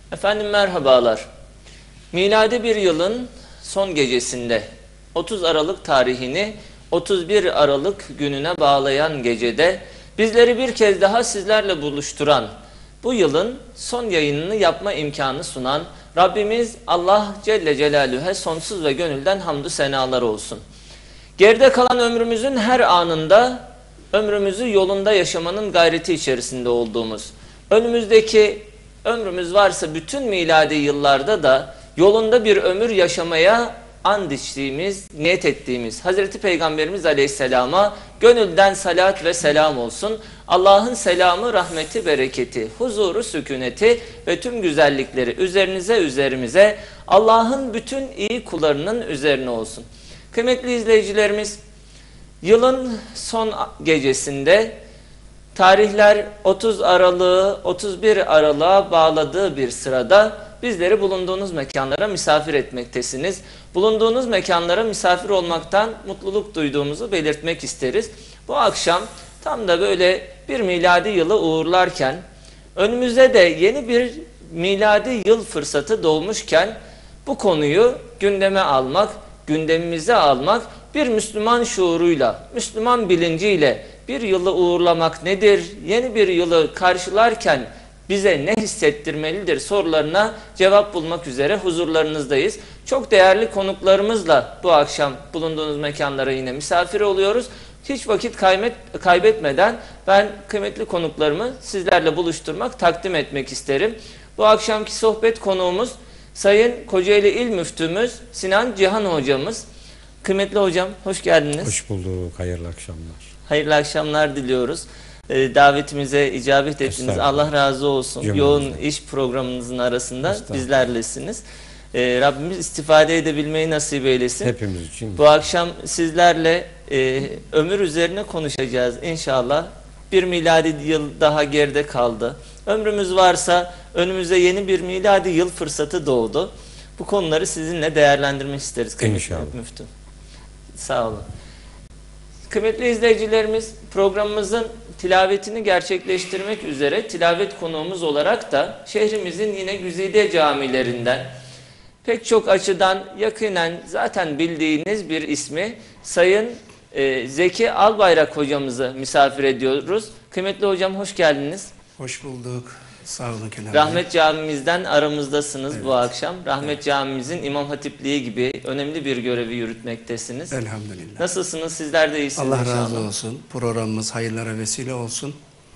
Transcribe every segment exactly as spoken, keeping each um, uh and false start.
Efendim merhabalar. Miladi bir yılın son gecesinde otuz Aralık tarihini otuz bir Aralık gününe bağlayan gecede bizleri bir kez daha sizlerle buluşturan, bu yılın son yayınını yapma imkanı sunan Rabbimiz Allah Celle Celaluhu'ya sonsuz ve gönülden hamdü senalar olsun. Geride kalan ömrümüzün her anında ömrümüzü yolunda yaşamanın gayreti içerisinde olduğumuz, önümüzdeki ömrümüz varsa bütün miladi yıllarda da yolunda bir ömür yaşamaya and içtiğimiz, niyet ettiğimiz Hazreti Peygamberimiz Aleyhisselam'a gönülden salat ve selam olsun. Allah'ın selamı, rahmeti, bereketi, huzuru, sükuneti ve tüm güzellikleri üzerinize, üzerimize, Allah'ın bütün iyi kullarının üzerine olsun. Kıymetli izleyicilerimiz, yılın son gecesinde tarihler otuz Aralık'ı otuz bir Aralık'a bağladığı bir sırada bizleri bulunduğunuz mekanlara misafir etmektesiniz. Bulunduğunuz mekanlara misafir olmaktan mutluluk duyduğumuzu belirtmek isteriz. Bu akşam tam da böyle bir miladi yılı uğurlarken, önümüzde de yeni bir miladi yıl fırsatı doğmuşken bu konuyu gündeme almak, gündemimize almak, bir Müslüman şuuruyla, Müslüman bilinciyle bir yılı uğurlamak nedir? Yeni bir yılı karşılarken bize ne hissettirmelidir sorularına cevap bulmak üzere huzurlarınızdayız. Çok değerli konuklarımızla bu akşam bulunduğunuz mekanlara yine misafir oluyoruz. Hiç vakit kaybetmeden ben kıymetli konuklarımı sizlerle buluşturmak, takdim etmek isterim. Bu akşamki sohbet konuğumuz Sayın Kocaeli İl Müftümüz Sinan Cihan Hocamız. Kıymetli hocam, hoş geldiniz. Hoş bulduk, hayırlı akşamlar. Hayırlı akşamlar diliyoruz. Ee, davetimize icabet ettiniz. Allah razı olsun. Cümle Yoğun olsun. İş programınızın arasında bizlerlesiniz. Ee, Rabbimiz istifade edebilmeyi nasip eylesin. Hepimiz için. Bu akşam sizlerle e, ömür üzerine konuşacağız inşallah. Bir miladi yıl daha geride kaldı. Ömrümüz varsa önümüzde yeni bir miladi yıl fırsatı doğdu. Bu konuları sizinle değerlendirmek isteriz. İnşallah. Müftüm. Sağ olun. Kıymetli izleyicilerimiz, programımızın tilavetini gerçekleştirmek üzere tilavet konuğumuz olarak da şehrimizin yine güzide camilerinden pek çok açıdan yakinen zaten bildiğiniz bir ismi Sayın e, Zeki Albayrak hocamızı misafir ediyoruz. Kıymetli hocam, hoş geldiniz. Hoş bulduk. Sağ olun Kenan. Rahmet Camimizden aramızdasınız evet. Bu akşam. Rahmet evet. Camimizin İmam Hatipliği gibi önemli bir görevi yürütmektesiniz. Elhamdülillah. Nasılsınız? Sizler de iyisiniz Allah inşallah. razı olsun. Programımız hayırlara vesile olsun.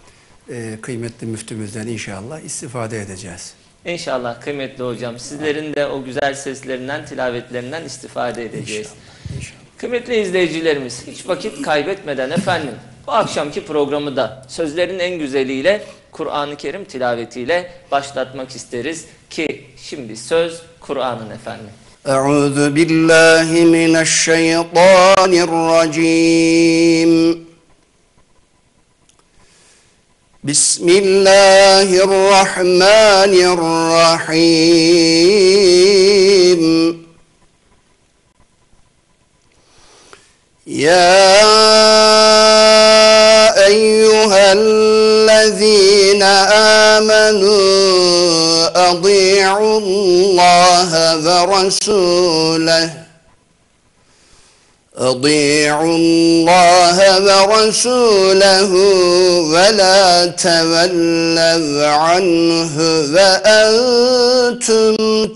Ee, kıymetli müftümüzden inşallah istifade edeceğiz. İnşallah kıymetli hocam. Sizlerin de o güzel seslerinden, tilavetlerinden istifade edeceğiz. İnşallah. İnşallah. Kıymetli izleyicilerimiz, hiç vakit kaybetmeden efendim bu akşamki programı da sözlerin en güzeliyle Kur'an-ı Kerim tilavetiyle başlatmak isteriz ki şimdi söz Kur'an'ın efendim. Euzu billahi mineşşeytanirracim. Bismillahirrahmanirrahim. Ya eyyühellezine amenu adi'ullaha ve rasuleh adi'ullaha ve rasulehu ve la tevellev anhu ve entum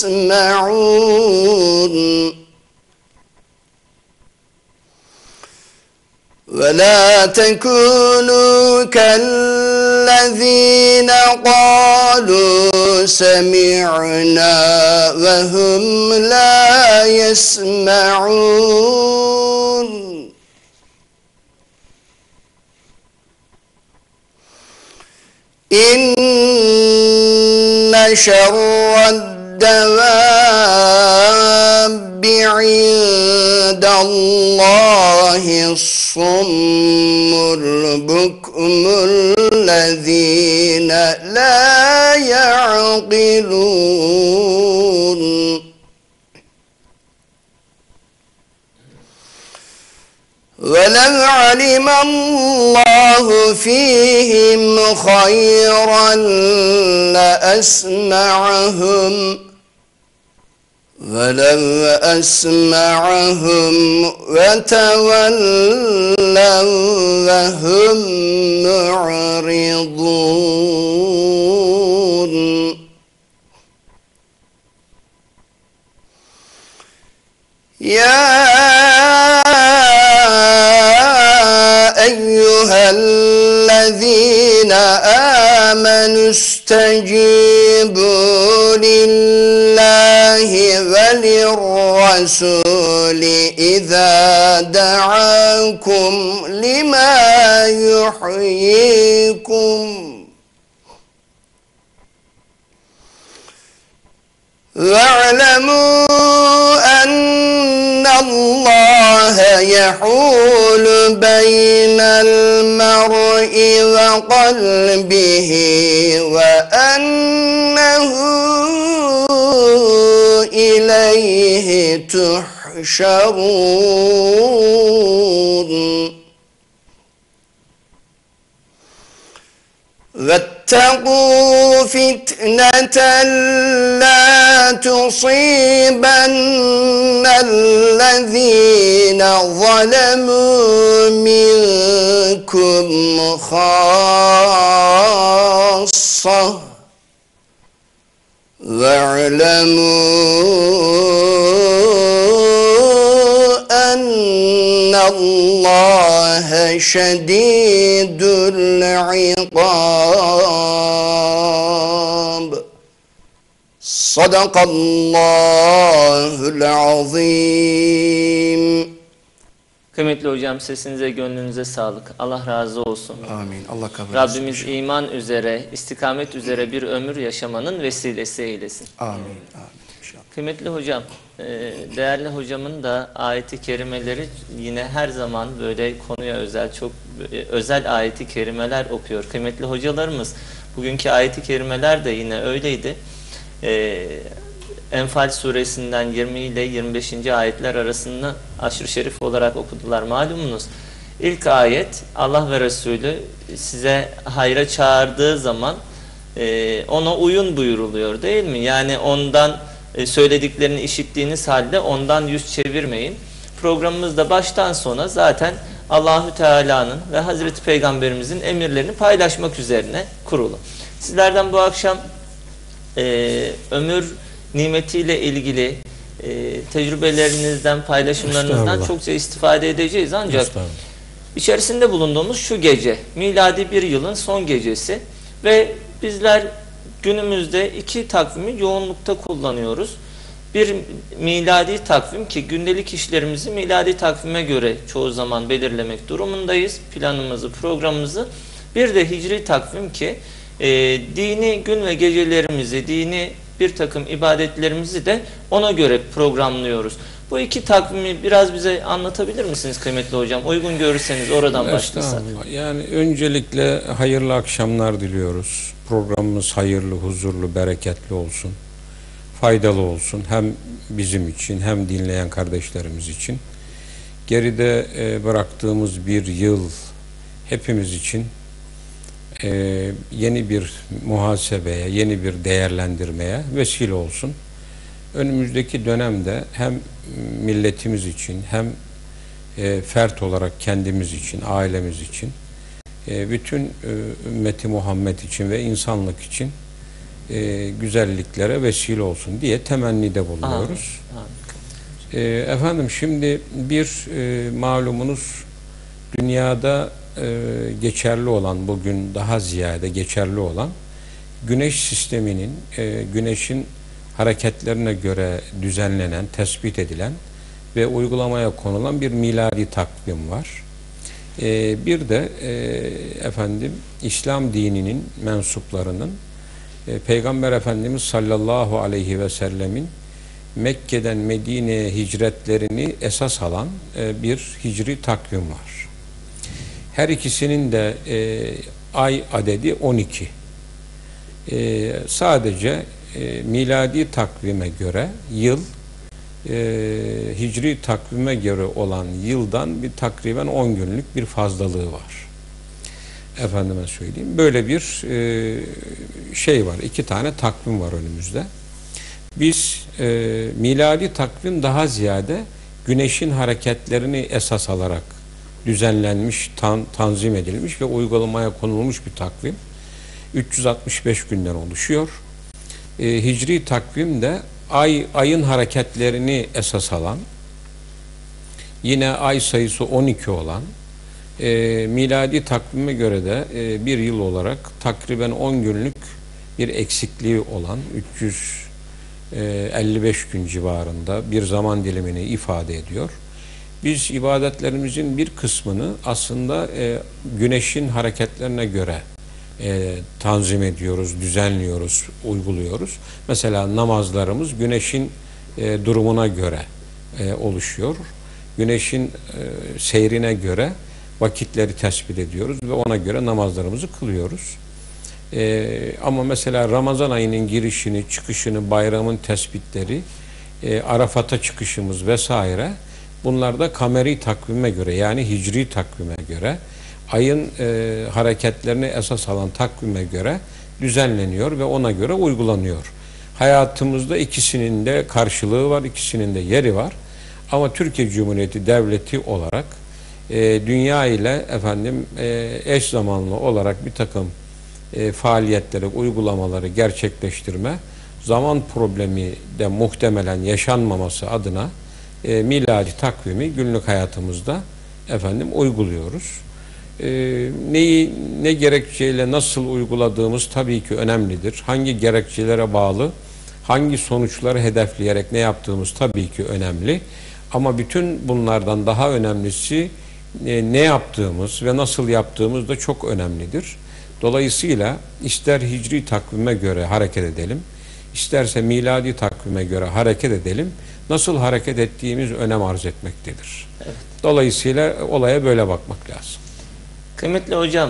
tesma'un. ولا تكونوا كالذين قالوا سمعنا وهم لا يسمعون إن شر الدواب عند الله الصم البكم الذين لا يعقلون وَلَوْ عَلِمَ اللّٰهُ فِيهِمْ خَيْرًا لَأَسْمَعَهُمْ وَلَوْ أَسْمَعَهُمْ وَتَوَلَّوْا وَهُمْ مُعْرِضُونَ. يَا أَيُّهَا الَّذِينَ آمَنُوا اسْتَجِيبُوا لِلَّهِ وَلِلرَّسُولِ إِذَا دَعَاكُمْ لِمَا يُحْيِيكُمْ وَاعْلَمُوا أَنَّ اللَّهَ يَحُولُ بَيْنَ الْمَرْءِ وَقَلْبِهِ وَأَنَّهُ إِلَيْهِ تُحْشَرُونَ. وَاتَّقُوا فِتْنَةً لَا تُصِيبَنَّ الَّذِينَ ظَلَمُوا مِنكُمْ خَاصَّةً وَاعْلَمُوا أَنَّ اللَّهَ شَدِيدُ الْعِقَابِ. Sadakallahul azim. Kıymetli hocam, sesinize, gönlünüze sağlık. Allah razı olsun. Amin. Allah kabul etsin. Rabbimiz iman üzere, istikamet üzere bir ömür yaşamanın vesilesi eylesin. Amin. Amin. İnşallah. Kıymetli hocam, değerli hocamın da ayeti kerimeleri yine her zaman böyle konuya özel, çok özel ayeti kerimeler okuyor. Kıymetli hocalarımız, bugünkü ayeti kerimeler de yine öyleydi. Enfal suresinden yirmi ile yirmi beşinci ayetler arasında aşırı şerif olarak okudular. Malumunuz ilk ayet, Allah ve Resulü size hayra çağırdığı zaman ona uyun buyuruluyor, değil mi? Yani ondan söylediklerini işittiğiniz halde ondan yüz çevirmeyin. Programımızda baştan sona zaten Allahü Teala'nın ve Hazreti Peygamberimizin emirlerini paylaşmak üzerine kurulu. Sizlerden bu akşam e, ömür nimetiyle ilgili e, tecrübelerinizden, paylaşımlarınızdan çokça istifade edeceğiz. Ancak içerisinde bulunduğumuz şu gece, miladi bir yılın son gecesi ve bizler günümüzde iki takvimi yoğunlukta kullanıyoruz. Bir miladi takvim ki gündelik işlerimizi miladi takvime göre çoğu zaman belirlemek durumundayız. Planımızı, programımızı. Bir de hicri takvim ki e, dini gün ve gecelerimizi, dini bir takım ibadetlerimizi de ona göre programlıyoruz. Bu iki takvimi biraz bize anlatabilir misiniz kıymetli hocam? Uygun görürseniz oradan başlasak. Yani öncelikle hayırlı akşamlar diliyoruz. Programımız hayırlı, huzurlu, bereketli olsun. Faydalı olsun. Hem bizim için hem dinleyen kardeşlerimiz için. Geride e, bıraktığımız bir yıl hepimiz için e, yeni bir muhasebeye, yeni bir değerlendirmeye vesile olsun. Önümüzdeki dönemde hem milletimiz için hem e, fert olarak kendimiz için, ailemiz için, e, bütün e, ümmeti Muhammed için ve insanlık için e, güzelliklere vesile olsun diye temennide bulunuyoruz. E, efendim şimdi bir e, malumunuz dünyada e, geçerli olan, bugün daha ziyade geçerli olan güneş sisteminin, e, güneşin hareketlerine göre düzenlenen, tespit edilen ve uygulamaya konulan bir miladi takvim var. Ee, bir de e, efendim İslam dininin mensuplarının e, Peygamber Efendimiz sallallahu aleyhi ve sellemin Mekke'den Medine'ye hicretlerini esas alan e, bir hicri takvim var. Her ikisinin de e, ay adedi on iki. E, sadece E, miladi takvime göre yıl e, hicri takvime göre olan yıldan bir takriben on günlük bir fazlalığı var. Efendime söyleyeyim. Böyle bir e, şey var. İki tane takvim var önümüzde. Biz e, miladi takvim daha ziyade güneşin hareketlerini esas alarak düzenlenmiş, tan, tanzim edilmiş ve uygulamaya konulmuş bir takvim. üç yüz altmış beş günden oluşuyor. E, hicri takvim de ay ayın hareketlerini esas alan, yine ay sayısı on iki olan, e, miladi takvime göre de e, bir yıl olarak takriben on günlük bir eksikliği olan üç yüz elli beş gün civarında bir zaman dilimini ifade ediyor. Biz ibadetlerimizin bir kısmını aslında e, güneşin hareketlerine göre e, tanzim ediyoruz, düzenliyoruz, uyguluyoruz. Mesela namazlarımız güneşin e, durumuna göre e, oluşuyor. Güneşin e, seyrine göre vakitleri tespit ediyoruz ve ona göre namazlarımızı kılıyoruz. Ee, ama mesela Ramazan ayının girişini, çıkışını, bayramın tespitleri, e, Arafat'a çıkışımız vesaire, bunlar da kameri takvime göre, yani hicri takvime göre, ayın e, hareketlerini esas alan takvime göre düzenleniyor ve ona göre uygulanıyor. Hayatımızda ikisinin de karşılığı var, ikisinin de yeri var. Ama Türkiye Cumhuriyeti Devleti olarak e, dünya ile efendim e, eş zamanlı olarak bir takım E, faaliyetleri, uygulamaları gerçekleştirme, zaman problemi de muhtemelen yaşanmaması adına e, miladi takvimi günlük hayatımızda efendim uyguluyoruz. E, neyi, ne gerekçeyle nasıl uyguladığımız tabii ki önemlidir. Hangi gerekçelere bağlı, hangi sonuçları hedefleyerek ne yaptığımız tabii ki önemli. Ama bütün bunlardan daha önemlisi e, ne yaptığımız ve nasıl yaptığımız da çok önemlidir. Dolayısıyla ister hicri takvime göre hareket edelim, isterse miladi takvime göre hareket edelim, nasıl hareket ettiğimiz önem arz etmektedir. Evet. Dolayısıyla olaya böyle bakmak lazım. Kıymetli hocam,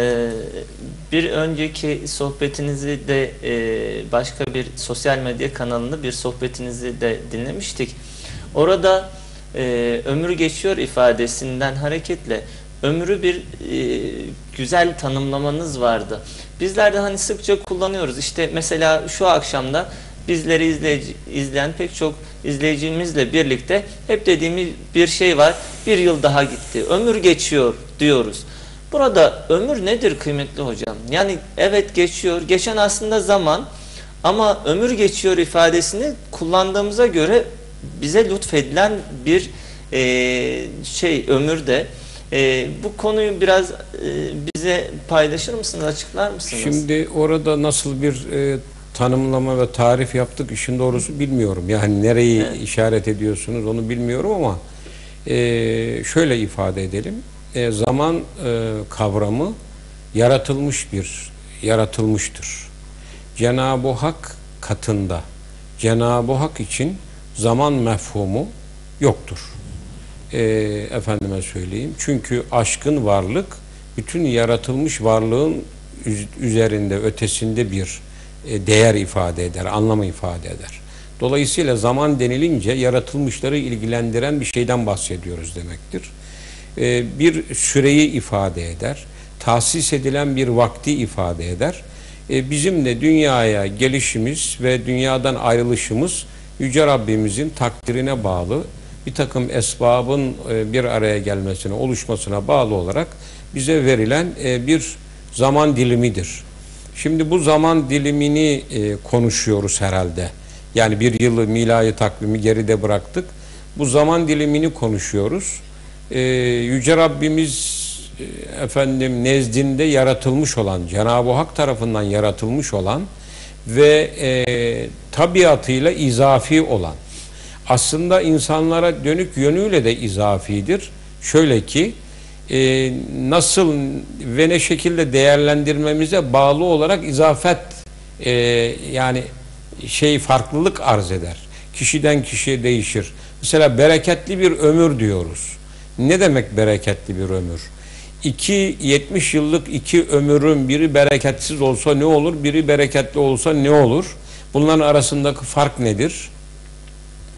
bir önceki sohbetinizi de başka bir sosyal medya kanalında bir sohbetinizi de dinlemiştik. Orada ömür geçiyor ifadesinden hareketle ömrü bir e, güzel tanımlamanız vardı. Bizler de hani sıkça kullanıyoruz. İşte mesela şu akşamda bizleri izleyici, izleyen pek çok izleyicimizle birlikte hep dediğimiz bir şey var. Bir yıl daha gitti. Ömür geçiyor diyoruz. Burada ömür nedir kıymetli hocam? Yani evet geçiyor. Geçen aslında zaman, ama ömür geçiyor ifadesini kullandığımıza göre bize lütfedilen bir e, şey ömür de. Ee, bu konuyu biraz e, bize paylaşır mısınız, açıklar mısınız? Şimdi orada nasıl bir e, tanımlama ve tarif yaptık, işin doğrusu bilmiyorum. Yani nereyi evet. işaret ediyorsunuz onu bilmiyorum ama e, şöyle ifade edelim. E, zaman e, kavramı yaratılmış bir, yaratılmıştır. Cenab-ı Hak katında Cenab-ı Hak için zaman mefhumu yoktur. E, efendime söyleyeyim. Çünkü aşkın varlık bütün yaratılmış varlığın üzerinde, ötesinde bir e, değer ifade eder, anlamı ifade eder. Dolayısıyla zaman denilince yaratılmışları ilgilendiren bir şeyden bahsediyoruz demektir. E, bir süreyi ifade eder, tahsis edilen bir vakti ifade eder. E, bizim de dünyaya gelişimiz ve dünyadan ayrılışımız Yüce Rabbimizin takdirine bağlı, bir takım esbabın bir araya gelmesine, oluşmasına bağlı olarak bize verilen bir zaman dilimidir. Şimdi bu zaman dilimini konuşuyoruz herhalde. Yani bir yılı miladi takvimi geride bıraktık. Bu zaman dilimini konuşuyoruz. Yüce Rabbimiz efendim nezdinde yaratılmış olan, Cenab-ı Hak tarafından yaratılmış olan ve tabiatıyla izafi olan, aslında insanlara dönük yönüyle de izafidir. Şöyle ki e, nasıl ve ne şekilde değerlendirmemize bağlı olarak izafet e, yani şey farklılık arz eder. Kişiden kişiye değişir. Mesela bereketli bir ömür diyoruz. Ne demek bereketli bir ömür? İki yetmiş yıllık iki ömürün biri bereketsiz olsa ne olur? Biri bereketli olsa ne olur? Bunların arasındaki fark nedir?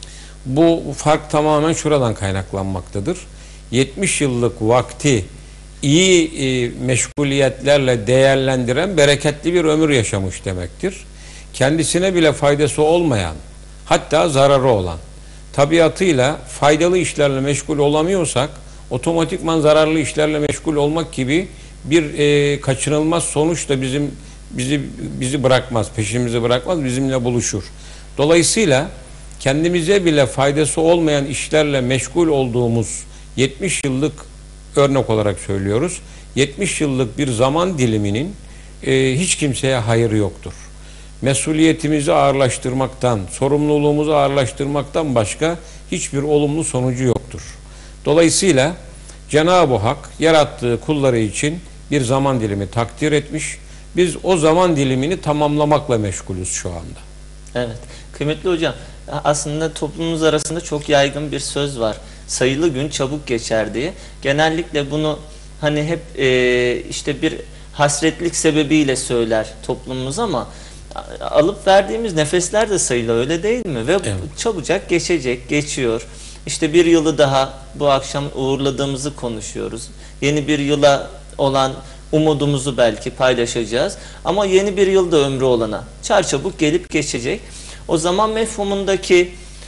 Bu fark tamamen şuradan kaynaklanmaktadır. yetmiş yıllık vakti iyi e, meşguliyetlerle değerlendiren bereketli bir ömür yaşamış demektir. Kendisine bile faydası olmayan, hatta zararı olan, tabiatıyla faydalı işlerle meşgul olamıyorsak otomatikman zararlı işlerle meşgul olmak gibi bir e, kaçınılmaz sonuç da bizim bizi bizi bırakmaz, peşimizi bırakmaz, bizimle buluşur. Dolayısıyla kendimize bile faydası olmayan işlerle meşgul olduğumuz yetmiş yıllık, örnek olarak söylüyoruz, yetmiş yıllık bir zaman diliminin e, hiç kimseye hayrı yoktur. Mesuliyetimizi ağırlaştırmaktan, sorumluluğumuzu ağırlaştırmaktan başka hiçbir olumlu sonucu yoktur. Dolayısıyla Cenab-ı Hak yarattığı kulları için bir zaman dilimi takdir etmiş. Biz o zaman dilimini tamamlamakla meşgulüz şu anda. Evet. Kıymetli hocam, aslında toplumumuz arasında çok yaygın bir söz var. Sayılı gün çabuk geçer diye. Genellikle bunu hani hep e, işte bir hasretlik sebebiyle söyler toplumumuz ama alıp verdiğimiz nefesler de sayılı, öyle değil mi? Ve evet, çabucak geçecek, geçiyor. İşte bir yılı daha bu akşam uğurladığımızı konuşuyoruz. Yeni bir yıla olan umudumuzu belki paylaşacağız. Ama yeni bir yılda ömrü olana çarçabuk gelip geçecek. O zaman mefhumundaki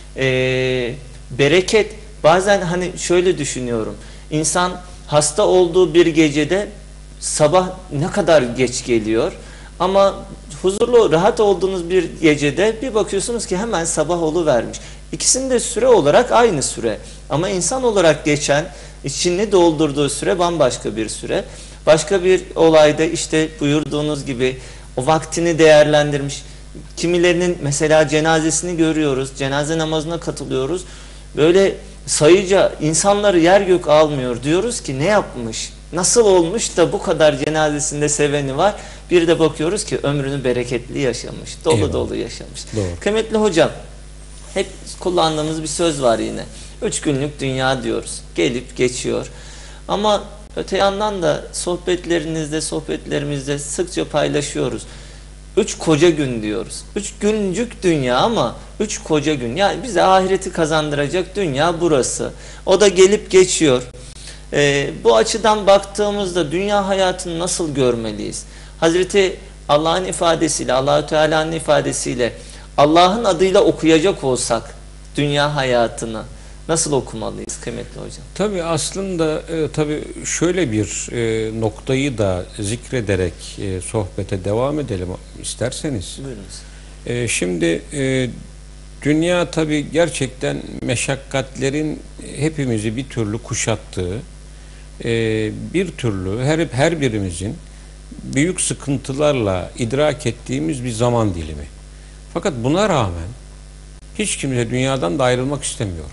e, bereket, bazen hani şöyle düşünüyorum. İnsan hasta olduğu bir gecede sabah ne kadar geç geliyor. Ama huzurlu, rahat olduğunuz bir gecede bir bakıyorsunuz ki hemen sabah oluvermiş. İkisinin de süre olarak aynı süre. Ama insan olarak geçen, içini doldurduğu süre bambaşka bir süre. Başka bir olayda işte buyurduğunuz gibi o vaktini değerlendirmiş. Kimilerinin mesela cenazesini görüyoruz, cenaze namazına katılıyoruz. Böyle sayıca insanları yer gök almıyor. Diyoruz ki ne yapmış, nasıl olmuş da bu kadar cenazesinde seveni var. Bir de bakıyoruz ki ömrünü bereketli yaşamış, dolu Eyvallah. dolu yaşamış. Doğru. Kıymetli hocam, hep kullandığımız bir söz var yine. Üç günlük dünya diyoruz, gelip geçiyor. Ama öte yandan da sohbetlerinizde, sohbetlerimizde sıkça paylaşıyoruz. Üç koca gün diyoruz. Üç güncük dünya ama üç koca gün. Yani bize ahireti kazandıracak dünya burası. O da gelip geçiyor. Ee, bu açıdan baktığımızda dünya hayatını nasıl görmeliyiz? Hazreti Allah'ın ifadesiyle, Allah-u Teala'nın ifadesiyle Allah'ın adıyla okuyacak olsak dünya hayatını nasıl okumalıyız kıymetli hocam? Tabii aslında e, tabii şöyle bir e, noktayı da zikrederek e, sohbete devam edelim isterseniz. Buyurunuz. E, şimdi e, dünya tabii gerçekten meşakkatlerin hepimizi bir türlü kuşattığı, e, bir türlü her her birimizin büyük sıkıntılarla idrak ettiğimiz bir zaman dilimi. Fakat buna rağmen hiç kimse dünyadan da ayrılmak istemiyor.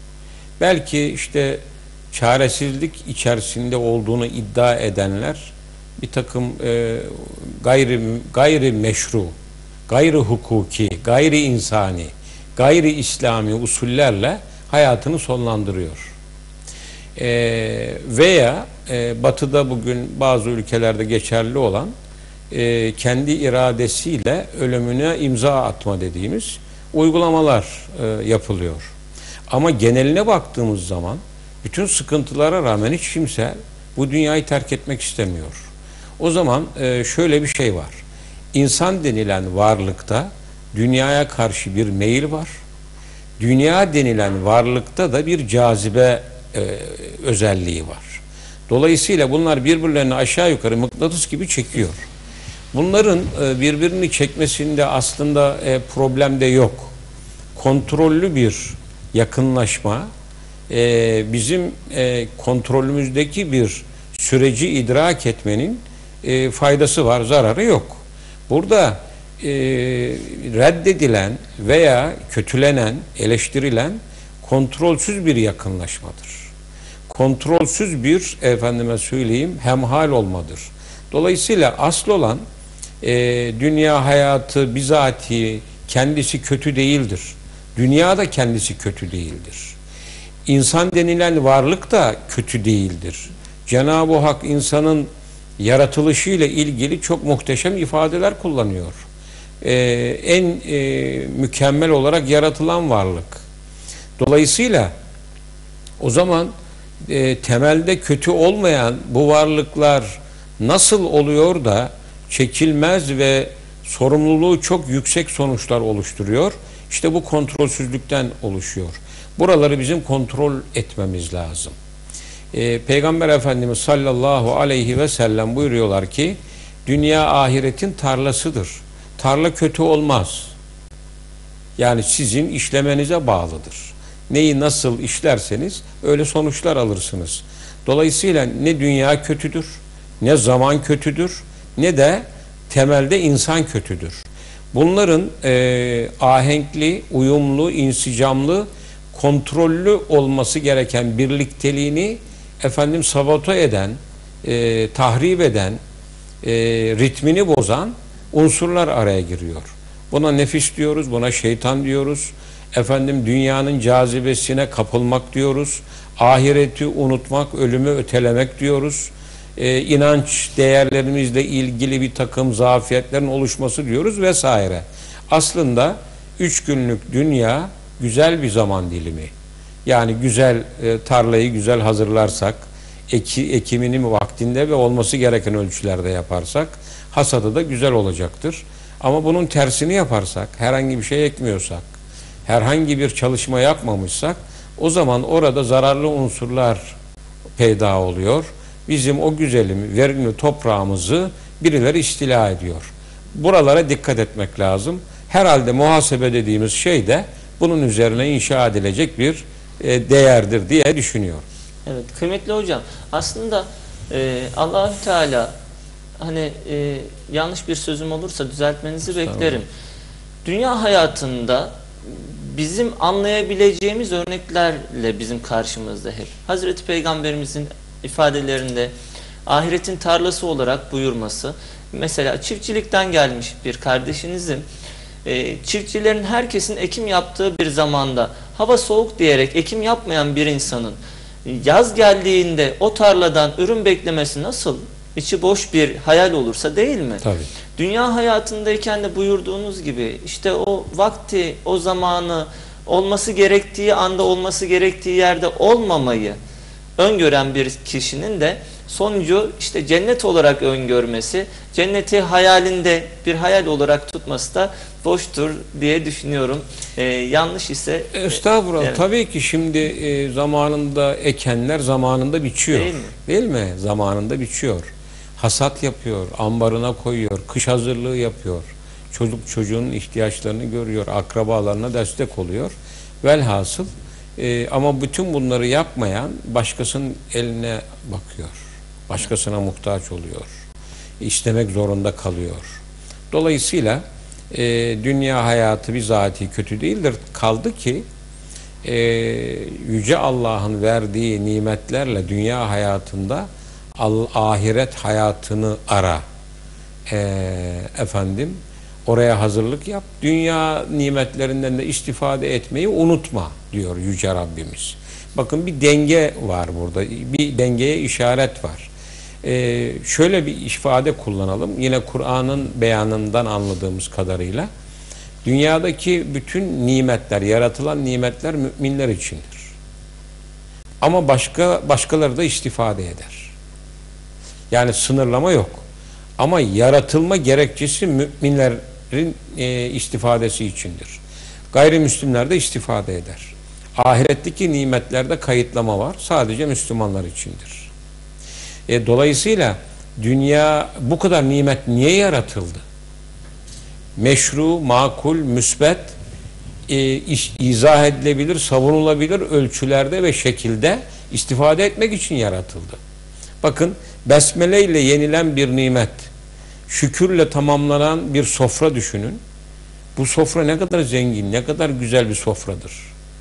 Belki işte çaresizlik içerisinde olduğunu iddia edenler bir takım e, gayri, gayri meşru, gayri hukuki, gayri insani, gayri İslami usullerle hayatını sonlandırıyor. E, veya e, Batı'da bugün bazı ülkelerde geçerli olan e, kendi iradesiyle ölümüne imza atma dediğimiz uygulamalar e, yapılıyor. Ama geneline baktığımız zaman bütün sıkıntılara rağmen hiç kimse bu dünyayı terk etmek istemiyor. O zaman e, şöyle bir şey var. İnsan denilen varlıkta dünyaya karşı bir meyil var. Dünya denilen varlıkta da bir cazibe e, özelliği var. Dolayısıyla bunlar birbirlerini aşağı yukarı mıknatıs gibi çekiyor. Bunların e, birbirini çekmesinde aslında e, problem de yok. Kontrollü bir yakınlaşma, e, bizim e, kontrolümüzdeki bir süreci idrak etmenin e, faydası var, zararı yok. Burada e, reddedilen veya kötülenen, eleştirilen kontrolsüz bir yakınlaşmadır. Kontrolsüz bir, efendime söyleyeyim, hemhal olmadır. Dolayısıyla asıl olan e, dünya hayatı bizatihi kendisi kötü değildir. Dünya da kendisi kötü değildir. İnsan denilen varlık da kötü değildir. Cenab-ı Hak insanın yaratılışıyla ilgili çok muhteşem ifadeler kullanıyor. Ee, en e, mükemmel olarak yaratılan varlık. Dolayısıyla o zaman e, temelde kötü olmayan bu varlıklar nasıl oluyor da çekilmez ve sorumluluğu çok yüksek sonuçlar oluşturuyor? İşte bu kontrolsüzlükten oluşuyor. Buraları bizim kontrol etmemiz lazım. Ee, Peygamber Efendimiz sallallahu aleyhi ve sellem buyuruyorlar ki dünya ahiretin tarlasıdır. Tarla kötü olmaz. Yani sizin işlemenize bağlıdır. Neyi nasıl işlerseniz öyle sonuçlar alırsınız. Dolayısıyla ne dünya kötüdür, ne zaman kötüdür, ne de temelde insan kötüdür. Bunların e, ahenkli, uyumlu, insicamlı, kontrollü olması gereken birlikteliğini efendim sabote eden, e, tahrip eden, e, ritmini bozan unsurlar araya giriyor. Buna nefis diyoruz, buna şeytan diyoruz. Efendim dünyanın cazibesine kapılmak diyoruz. Ahireti unutmak, ölümü ötelemek diyoruz. Ee, inanç değerlerimizle ilgili bir takım zafiyetlerin oluşması diyoruz vesaire. Aslında üç günlük dünya güzel bir zaman dilimi. Yani güzel e, tarlayı güzel hazırlarsak, eki, ekimini vaktinde ve olması gereken ölçülerde yaparsak hasadı da güzel olacaktır. Ama bunun tersini yaparsak, herhangi bir şey ekmiyorsak, herhangi bir çalışma yapmamışsak o zaman orada zararlı unsurlar peyda oluyor. Bizim o güzelim, verimli toprağımızı birileri istila ediyor. Buralara dikkat etmek lazım. Herhalde muhasebe dediğimiz şey de bunun üzerine inşa edilecek bir e, değerdir diye düşünüyorum. Evet, kıymetli hocam, aslında e, Allah-u Teala, hani e, yanlış bir sözüm olursa düzeltmenizi beklerim. Dünya hayatında bizim anlayabileceğimiz örneklerle bizim karşımızda hep. Hazreti Peygamberimizin ifadelerinde ahiretin tarlası olarak buyurması, mesela çiftçilikten gelmiş bir kardeşinizin e, çiftçilerin herkesin ekim yaptığı bir zamanda hava soğuk diyerek ekim yapmayan bir insanın yaz geldiğinde o tarladan ürün beklemesi nasıl içi boş bir hayal olursa değil mi? Tabii. Dünya hayatındayken de buyurduğunuz gibi işte o vakti, o zamanı, olması gerektiği anda olması gerektiği yerde olmamayı öngören bir kişinin de sonucu işte cennet olarak öngörmesi, cenneti hayalinde bir hayal olarak tutması da boştur diye düşünüyorum. Ee, yanlış ise... Estağfurullah. Evet. Tabii ki şimdi e, zamanında ekenler zamanında biçiyor. Değil mi? Değil mi? Zamanında biçiyor. Hasat yapıyor, ambarına koyuyor, kış hazırlığı yapıyor. Çocuk çocuğun ihtiyaçlarını görüyor, akrabalarına destek oluyor. Velhasıl e, ama bütün bunları yapmayan başkasının eline bakıyor. Başkasına muhtaç oluyor. İstemek zorunda kalıyor. Dolayısıyla e, dünya hayatı bizatihi kötü değildir. Kaldı ki e, Yüce Allah'ın verdiği nimetlerle dünya hayatında al, ahiret hayatını ara. E, efendim oraya hazırlık yap. Dünya nimetlerinden de istifade etmeyi unutma diyor Yüce Rabbimiz. Bakın bir denge var burada. Bir dengeye işaret var. Ee, şöyle bir ifade kullanalım. Yine Kur'an'ın beyanından anladığımız kadarıyla dünyadaki bütün nimetler, yaratılan nimetler müminler içindir. Ama başka başkaları da istifade eder. Yani sınırlama yok. Ama yaratılma gerekçesi müminlerin e, istifadesi içindir. Gayrimüslimler de istifade eder. Ahiretteki nimetlerde kayıtlama var. Sadece Müslümanlar içindir. E, dolayısıyla dünya bu kadar nimet niye yaratıldı? Meşru, makul, müsbet, e, iş, izah edilebilir, savunulabilir ölçülerde ve şekilde istifade etmek için yaratıldı. Bakın, besmele ile yenilen bir nimet, şükürle tamamlanan bir sofra düşünün. Bu sofra ne kadar zengin, ne kadar güzel bir sofradır.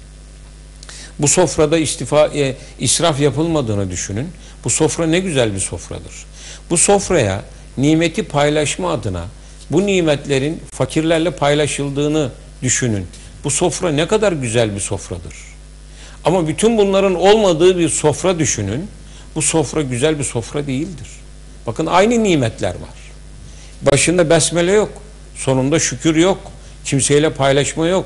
Bu sofrada istifa, e, israf yapılmadığını düşünün. Bu sofra ne güzel bir sofradır. Bu sofraya nimeti paylaşma adına bu nimetlerin fakirlerle paylaşıldığını düşünün. Bu sofra ne kadar güzel bir sofradır. Ama bütün bunların olmadığı bir sofra düşünün. Bu sofra güzel bir sofra değildir. Bakın aynı nimetler var. Başında besmele yok. Sonunda şükür yok. Kimseyle paylaşma yok.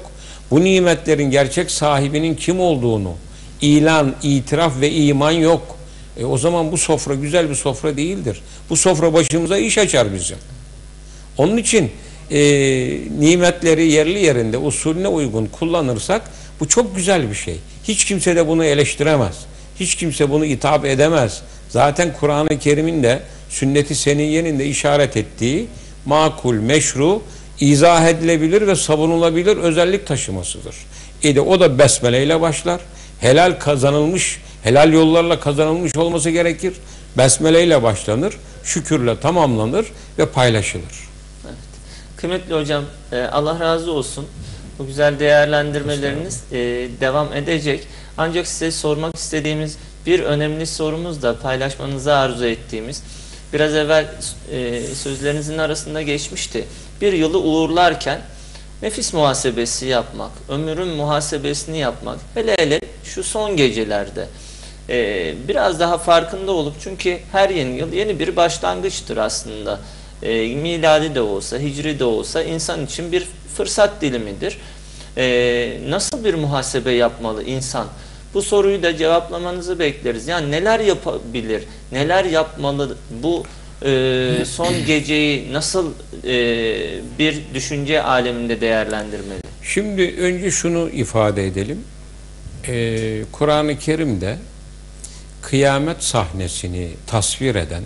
Bu nimetlerin gerçek sahibinin kim olduğunu ilan, itiraf ve iman yok. E o zaman bu sofra güzel bir sofra değildir. Bu sofra başımıza iş açar bizim. Onun için e, nimetleri yerli yerinde usulüne uygun kullanırsak bu çok güzel bir şey. Hiç kimse de bunu eleştiremez. Hiç kimse bunu hitap edemez. Zaten Kur'an-ı Kerim'in de sünnet-i seniyyenin de işaret ettiği makul, meşru, izah edilebilir ve savunulabilir özellik taşımasıdır. E de o da besmele ile başlar. Helal kazanılmış, helal yollarla kazanılmış olması gerekir. Besmele ile başlanır, şükürle tamamlanır ve paylaşılır. Evet. Kıymetli hocam, Allah razı olsun. Bu güzel değerlendirmeleriniz devam edecek. Ancak size sormak istediğimiz bir önemli sorumuz da paylaşmanızı arzu ettiğimiz. Biraz evvel sözlerinizin arasında geçmişti. Bir yılı uğurlarken nefis muhasebesi yapmak, ömrün muhasebesini yapmak, hele hele şu son gecelerde e, biraz daha farkında olup, çünkü her yeni yıl yeni bir başlangıçtır aslında. E, miladi de olsa, hicri de olsa insan için bir fırsat dilimidir. E, nasıl bir muhasebe yapmalı insan? Bu soruyu da cevaplamanızı bekleriz. Yani neler yapabilir, neler yapmalı, bu Ee, son geceyi nasıl e, bir düşünce aleminde değerlendirmeli? Şimdi önce şunu ifade edelim. Ee, Kur'an-ı Kerim'de kıyamet sahnesini tasvir eden,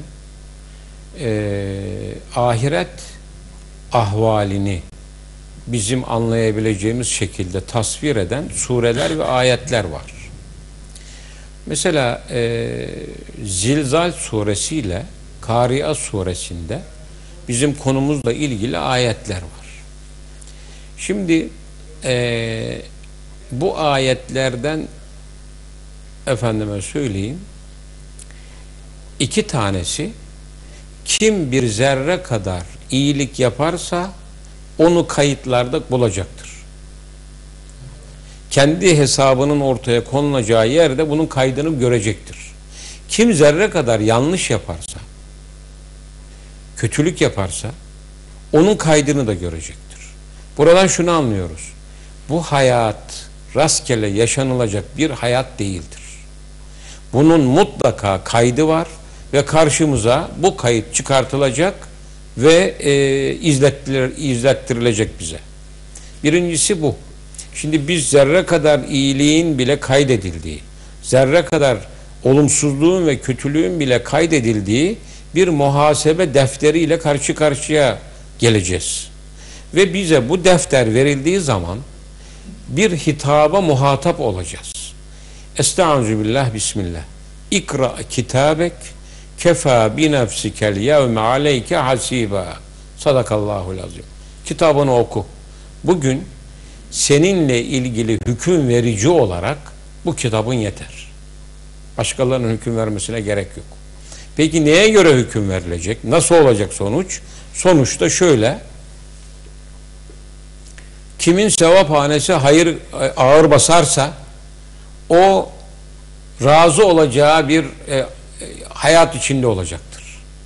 e, ahiret ahvalini bizim anlayabileceğimiz şekilde tasvir eden sureler ve ayetler var. Mesela e, Zilzal suresiyle Kari'a suresinde bizim konumuzla ilgili ayetler var. Şimdi e, bu ayetlerden efendime söyleyeyim, iki tanesi, kim bir zerre kadar iyilik yaparsa onu kayıtlarda bulacaktır. Kendi hesabının ortaya konulacağı yerde bunun kaydını görecektir. Kim zerre kadar yanlış yaparsa, kötülük yaparsa onun kaydını da görecektir. Buradan şunu anlıyoruz. Bu hayat rastgele yaşanılacak bir hayat değildir. Bunun mutlaka kaydı var ve karşımıza bu kayıt çıkartılacak ve e, izlettirir, izlettirilecek bize. Birincisi bu. Şimdi biz zerre kadar iyiliğin bile kaydedildiği, zerre kadar olumsuzluğun ve kötülüğün bile kaydedildiği bir muhasebe defteriyle karşı karşıya geleceğiz. Ve bize bu defter verildiği zaman bir hitaba muhatap olacağız. Estağfirullah, bismillah. İkra kitabek kefa bi nefsikel yevme aleyke hasiba. Sadakallahul azim. Kitabını oku. Bugün seninle ilgili hüküm verici olarak bu kitabın yeter. Başkalarının hüküm vermesine gerek yok. Peki neye göre hüküm verilecek? Nasıl olacak sonuç? Sonuçta şöyle: kimin sevaphanesi hayır ağır basarsa o razı olacağı bir e, hayat içinde olacaktır.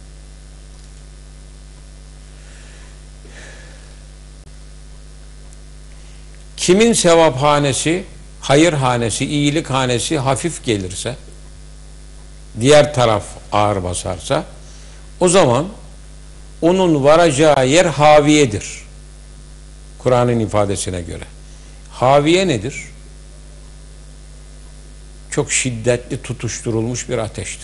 Kimin sevaphanesi, hayırhanesi, iyilikhanesi hafif gelirse, diğer taraf ağır basarsa, o zaman onun varacağı yer haviyedir. Kur'an'ın ifadesine göre. Haviye nedir? Çok şiddetli tutuşturulmuş bir ateştir.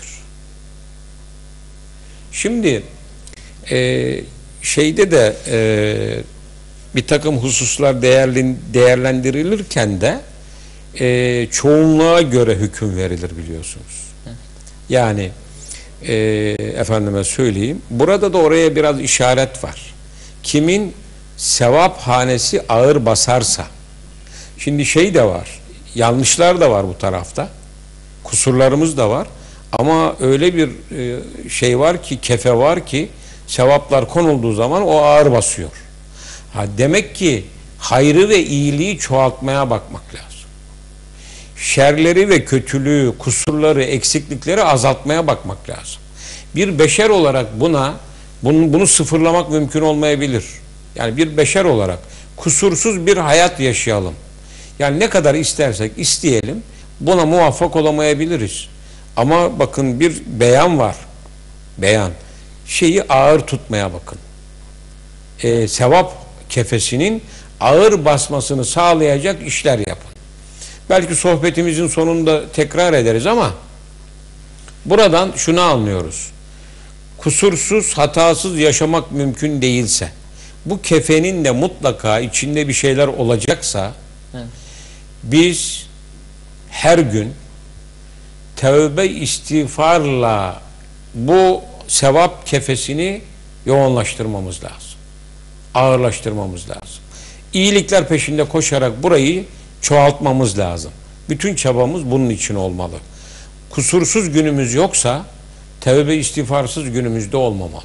Şimdi e, şeyde de e, bir takım hususlar değerlendirilirken de e, çoğunluğa göre hüküm verilir, biliyorsunuz. Yani e, efendime söyleyeyim, burada da oraya biraz işaret var. Kimin sevap hanesi ağır basarsa, şimdi şey de var, yanlışlar da var bu tarafta, kusurlarımız da var, ama öyle bir e, şey var ki, kefe var ki, sevaplar konulduğu zaman o ağır basıyor. Ha, demek ki hayrı ve iyiliği çoğaltmaya bakmak lazım. Şerleri ve kötülüğü, kusurları, eksiklikleri azaltmaya bakmak lazım. Bir beşer olarak buna bunu, bunu sıfırlamak mümkün olmayabilir. Yani bir beşer olarak kusursuz bir hayat yaşayalım. Yani ne kadar istersek isteyelim buna muvaffak olamayabiliriz. Ama bakın bir beyan var. Beyan. Şeyi ağır tutmaya bakın. Ee, sevap kefesinin ağır basmasını sağlayacak işler yapın. Belki sohbetimizin sonunda tekrar ederiz ama buradan şunu anlıyoruz. Kusursuz, hatasız yaşamak mümkün değilse, bu kefenin de mutlaka içinde bir şeyler olacaksa, evet, biz her gün tövbe istiğfarla bu sevap kefesini yoğunlaştırmamız lazım. Ağırlaştırmamız lazım. İyilikler peşinde koşarak burayı çoğaltmamız lazım. Bütün çabamız bunun için olmalı. Kusursuz günümüz yoksa tevbe istiğfarsız günümüzde olmamalı.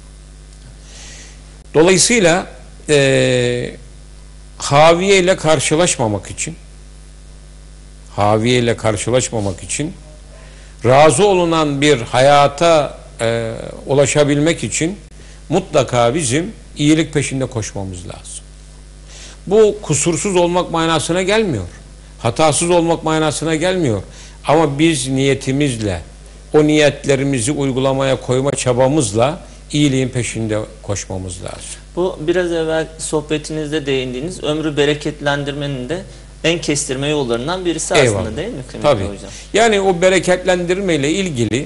Dolayısıyla e, haviye ile karşılaşmamak için haviye ile karşılaşmamak için razı olunan bir hayata e, ulaşabilmek için mutlaka bizim iyilik peşinde koşmamız lazım. Bu kusursuz olmak manasına gelmiyor. Hatasız olmak manasına gelmiyor. Ama biz niyetimizle, o niyetlerimizi uygulamaya koyma çabamızla iyiliğin peşinde koşmamız lazım. Bu biraz evvel sohbetinizde değindiğiniz ömrü bereketlendirmenin de en kestirme yollarından birisi aslında. Eyvallah. Değil mi kıymetli Tabii. hocam? Yani o bereketlendirme ile ilgili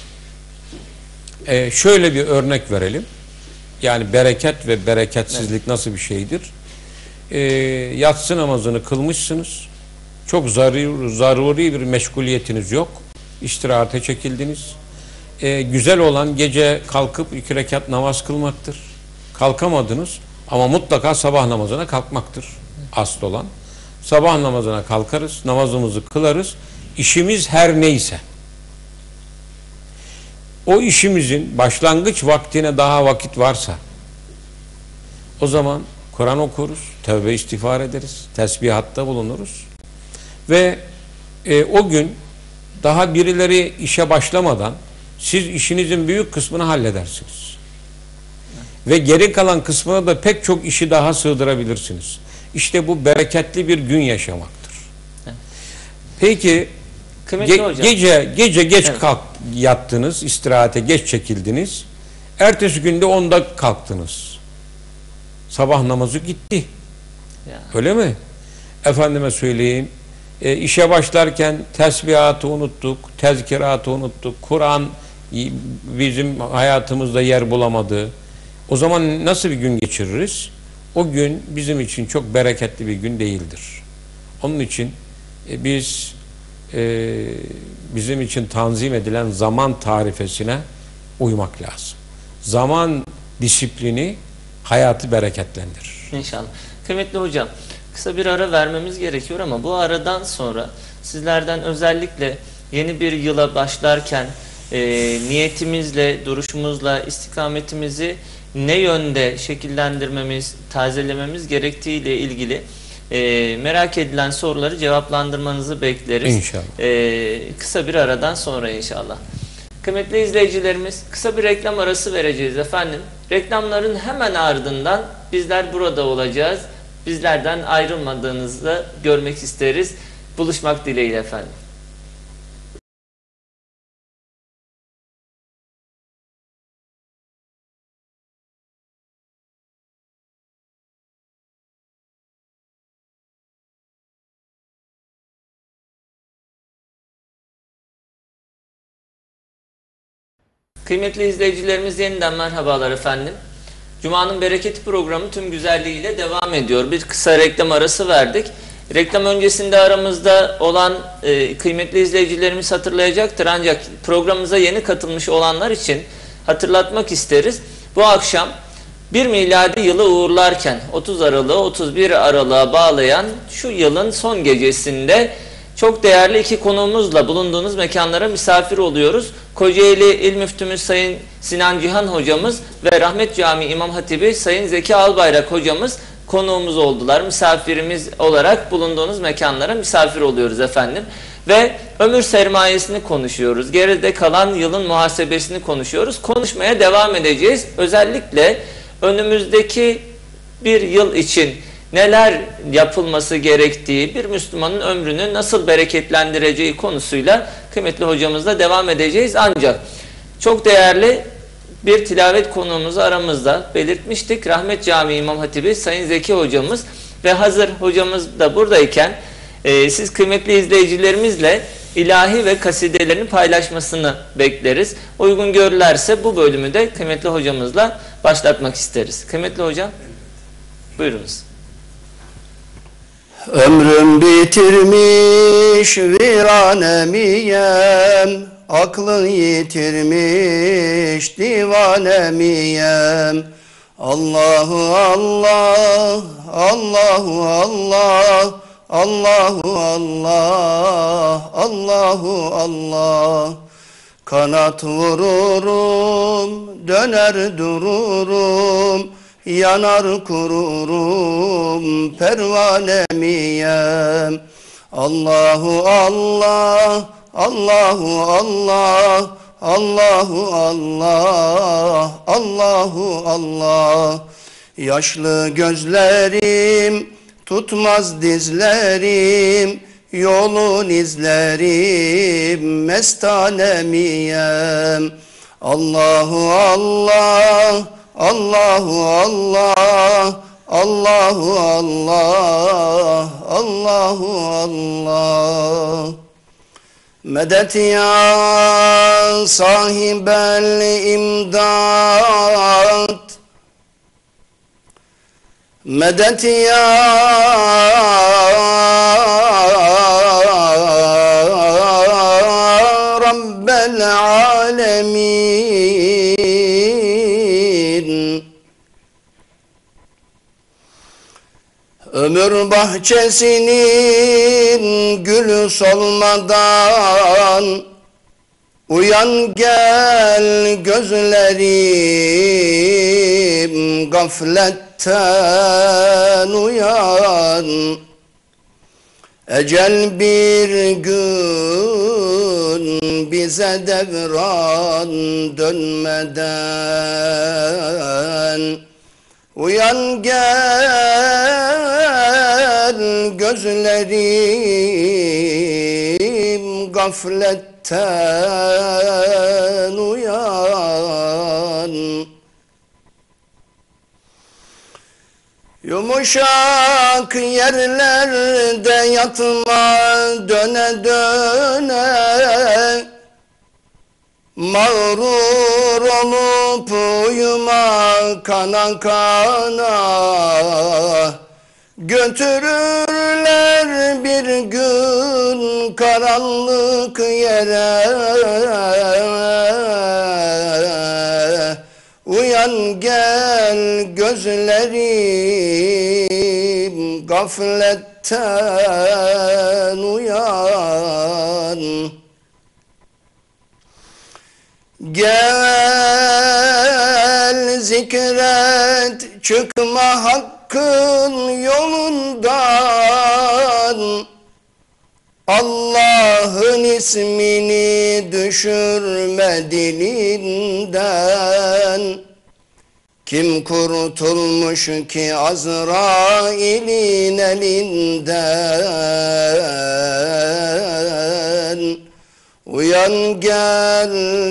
e, şöyle bir örnek verelim. Yani bereket ve bereketsizlik, evet, nasıl bir şeydir? E, yatsı namazını kılmışsınız. Çok zaruri, zaruri bir meşguliyetiniz yok. İstirahate çekildiniz. E, güzel olan gece kalkıp iki rekat namaz kılmaktır. Kalkamadınız ama mutlaka sabah namazına kalkmaktır. Asıl olan. Sabah namazına kalkarız, namazımızı kılarız. İşimiz her neyse. O işimizin başlangıç vaktine daha vakit varsa o zaman Kur'an okuruz, tövbe istiğfar ederiz, tesbihatta bulunuruz. Ve e, o gün daha birileri işe başlamadan siz işinizin büyük kısmını halledersiniz. Ve geri kalan kısmına da pek çok işi daha sığdırabilirsiniz. İşte bu bereketli bir gün yaşamaktır. Peki ge gece gece geç, evet, kalk yattınız, istirahate geç çekildiniz. Ertesi günde onda kalktınız. Sabah namazı gitti. Ya. Öyle mi? Efendime söyleyeyim. E, işe başlarken tesbihatı unuttuk, tezkiratı unuttuk. Kur'an bizim hayatımızda yer bulamadı. O zaman nasıl bir gün geçiririz? O gün bizim için çok bereketli bir gün değildir. Onun için e, biz e, bizim için tanzim edilen zaman tarifesine uymak lazım. Zaman disiplini hayatı bereketlendirir. İnşallah. Kıymetli hocam, kısa bir ara vermemiz gerekiyor ama bu aradan sonra sizlerden özellikle yeni bir yıla başlarken e, niyetimizle, duruşumuzla, istikametimizi ne yönde şekillendirmemiz, tazelememiz gerektiği ile ilgili e, merak edilen soruları cevaplandırmanızı bekleriz. İnşallah. E, kısa bir aradan sonra inşallah. Kıymetli izleyicilerimiz, kısa bir reklam arası vereceğiz efendim. Reklamların hemen ardından bizler burada olacağız. Bizlerden ayrılmadığınızı görmek isteriz. Buluşmak dileğiyle efendim. Kıymetli izleyicilerimiz, yeniden merhabalar efendim. Cuma'nın Bereketi programı tüm güzelliğiyle devam ediyor. Bir kısa reklam arası verdik. Reklam öncesinde aramızda olan e, kıymetli izleyicilerimiz hatırlayacaktır. Ancak programımıza yeni katılmış olanlar için hatırlatmak isteriz. Bu akşam bir miladi yılı uğurlarken otuz Aralık'ı otuz bir Aralık'a bağlayan şu yılın son gecesinde çok değerli iki konuğumuzla bulunduğunuz mekanlara misafir oluyoruz. Kocaeli İl Müftümüz Sayın Sinan Cihan hocamız ve Rahmet Camii İmam Hatibi Sayın Zeki Albayrak hocamız konuğumuz oldular. Misafirimiz olarak bulunduğunuz mekanlara misafir oluyoruz efendim. Ve ömür sermayesini konuşuyoruz. Geride kalan yılın muhasebesini konuşuyoruz. Konuşmaya devam edeceğiz. Özellikle önümüzdeki bir yıl için neler yapılması gerektiği, bir Müslümanın ömrünü nasıl bereketlendireceği konusuyla kıymetli hocamızla devam edeceğiz. Ancak çok değerli bir tilavet konuğumuzu aramızda belirtmiştik. Rahmet Camii İmam Hatibi Sayın Zeki hocamız ve hazır hocamız da buradayken e, siz kıymetli izleyicilerimizle ilahi ve kasidelerini paylaşmasını bekleriz. Uygun görürlerse bu bölümü de kıymetli hocamızla başlatmak isteriz. Kıymetli hocam, buyurunuz. Ömrüm bitirmiş viranemiyem, aklın yitirmiş divanemiyem. Allahu Allah, Allahu Allah, Allahu Allah, Allahu Allah. Kanat vururum, döner dururum, yanar kururum, pervanemiyem. Allahu Allah, Allahu Allah, Allahu Allah, Allahu Allah. Yaşlı gözlerim tutmaz dizlerim, yolun izlerim, mestanemiyem. Allahu Allah, Allahu Allah, Allahu Allah, Allahu Allah. Medet ya sahibel imdat, medet ya Rabbel alemin. Ömür bahçesinin gülü solmadan uyan gel gözlerim, gafletten uyan. Ecel bir gün bize devran dönmeden uyan gel gözlerim, gafletten uyan. Yumuşak yerlerde yatma döne döne, mağrur olup uyuma kana kana. Götürürler bir gün karanlık yere, uyan gel gözlerim, gafletten uyan. Gel zikret, çıkma hakkın yolundan. Allah'ın ismini düşürme dilinden. Kim kurtulmuş ki Azrail'in elinden? Uyan gel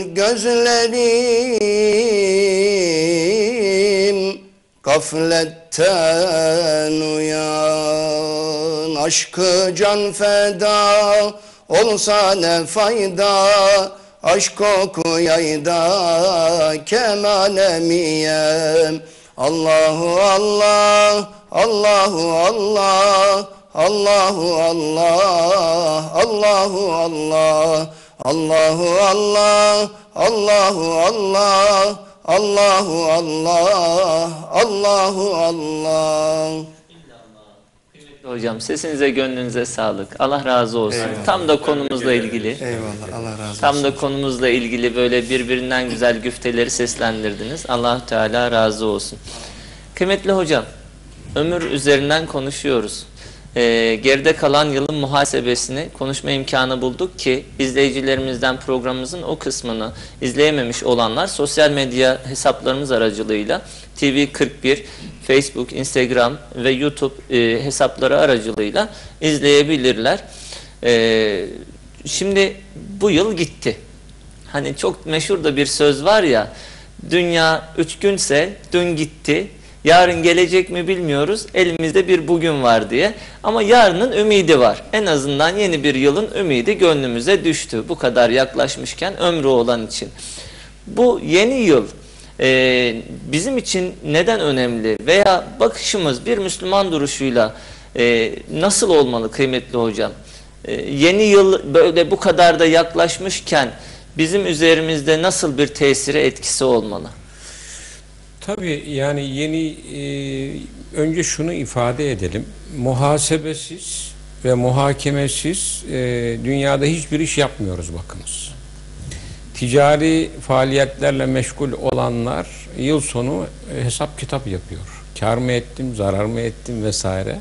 gözlerim, gafletten uyan. Aşkı can feda olsa ne fayda, aşk koku yayda kemanemiyem. Allahu Allah, Allahu Allah, Allahu Allah, Allahu Allah. Allahu Allah, Allahu Allah, Allahu Allah, Allahu Allah. Hocam sesinize gönlünüze sağlık. Allah razı olsun. Eyvallah. Tam da konumuzla ilgili. Eyvallah, Allah razı olsun. Tam da konumuzla ilgili böyle birbirinden güzel güfteleri seslendirdiniz. Allah Teala razı olsun. Kıymetli hocam, ömür üzerinden konuşuyoruz. e, geride kalan yılın muhasebesini konuşma imkanı bulduk ki izleyicilerimizden programımızın o kısmını izleyememiş olanlar sosyal medya hesaplarımız aracılığıyla T V kırk bir, Facebook, Instagram ve YouTube e, hesapları aracılığıyla izleyebilirler. E, şimdi bu yıl gitti. Hani çok meşhur da bir söz var ya, dünya üç günse dün gitti, yarın gelecek mi bilmiyoruz, elimizde bir bugün var diye. Ama yarının ümidi var. En azından yeni bir yılın ümidi gönlümüze düştü. Bu kadar yaklaşmışken ömrü olan için. Bu yeni yıl e, bizim için neden önemli veya bakışımız bir Müslüman duruşuyla e, nasıl olmalı kıymetli hocam? E, yeni yıl böyle bu kadar da yaklaşmışken bizim üzerimizde nasıl bir tesiri, etkisi olmalı? Tabii yani yeni e, önce şunu ifade edelim. Muhasebesiz ve muhakemesiz e, dünyada hiçbir iş yapmıyoruz bakınız. Ticari faaliyetlerle meşgul olanlar yıl sonu e, hesap kitap yapıyor. Kar mı ettim, zarar mı ettim vesaire.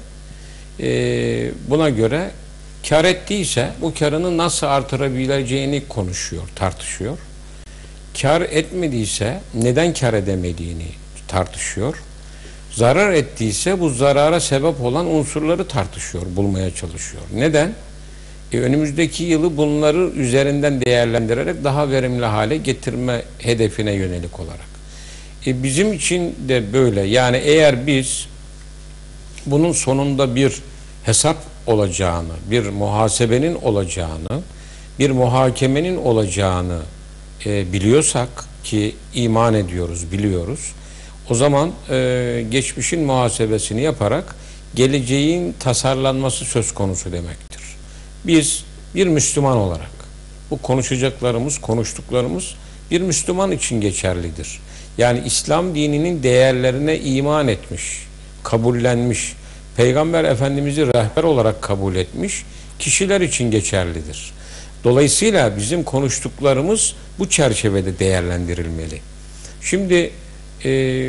E, buna göre kar ettiyse bu karını nasıl artırabileceğini konuşuyor, tartışıyor. Kar etmediyse neden kar edemediğini tartışıyor. Zarar ettiyse bu zarara sebep olan unsurları tartışıyor, bulmaya çalışıyor. Neden? E, önümüzdeki yılı bunları üzerinden değerlendirerek daha verimli hale getirme hedefine yönelik olarak. E, bizim için de böyle. Yani eğer biz bunun sonunda bir hesap olacağını, bir muhasebenin olacağını, bir muhakemenin olacağını e, biliyorsak ki iman ediyoruz, biliyoruz. O zaman e, geçmişin muhasebesini yaparak geleceğin tasarlanması söz konusu demektir. Biz bir Müslüman olarak bu konuşacaklarımız, konuştuklarımız bir Müslüman için geçerlidir. Yani İslam dininin değerlerine iman etmiş, kabullenmiş, Peygamber Efendimiz'i rehber olarak kabul etmiş kişiler için geçerlidir. Dolayısıyla bizim konuştuklarımız bu çerçevede değerlendirilmeli. Şimdi e,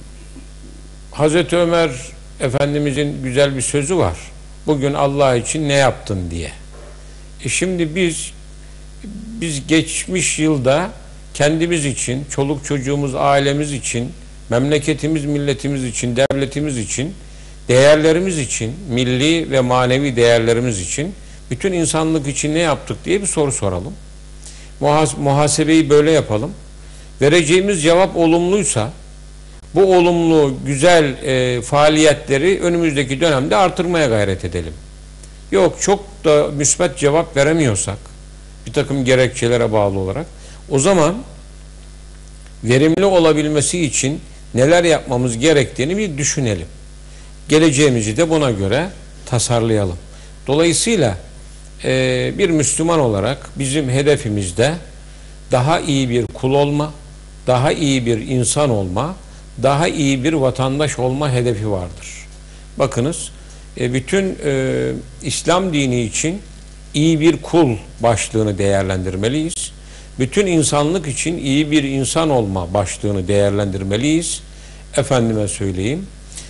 Hazreti Ömer Efendimiz'in güzel bir sözü var. Bugün Allah için ne yaptın diye. E şimdi biz biz geçmiş yılda kendimiz için, çoluk çocuğumuz, ailemiz için, memleketimiz, milletimiz için, devletimiz için, değerlerimiz için, milli ve manevi değerlerimiz için, bütün insanlık için ne yaptık diye bir soru soralım. Muhas muhasebeyi böyle yapalım. Vereceğimiz cevap olumluysa bu olumlu, güzel e, faaliyetleri önümüzdeki dönemde artırmaya gayret edelim. Yok, çok da müsbet cevap veremiyorsak bir takım gerekçelere bağlı olarak o zaman verimli olabilmesi için neler yapmamız gerektiğini bir düşünelim. Geleceğimizi de buna göre tasarlayalım. Dolayısıyla e, bir Müslüman olarak bizim hedefimizde daha iyi bir kul olma, daha iyi bir insan olma, daha iyi bir vatandaş olma hedefi vardır. Bakınız, e, bütün e, İslam dini için iyi bir kul başlığını değerlendirmeliyiz. Bütün insanlık için iyi bir insan olma başlığını değerlendirmeliyiz. Efendime söyleyeyim,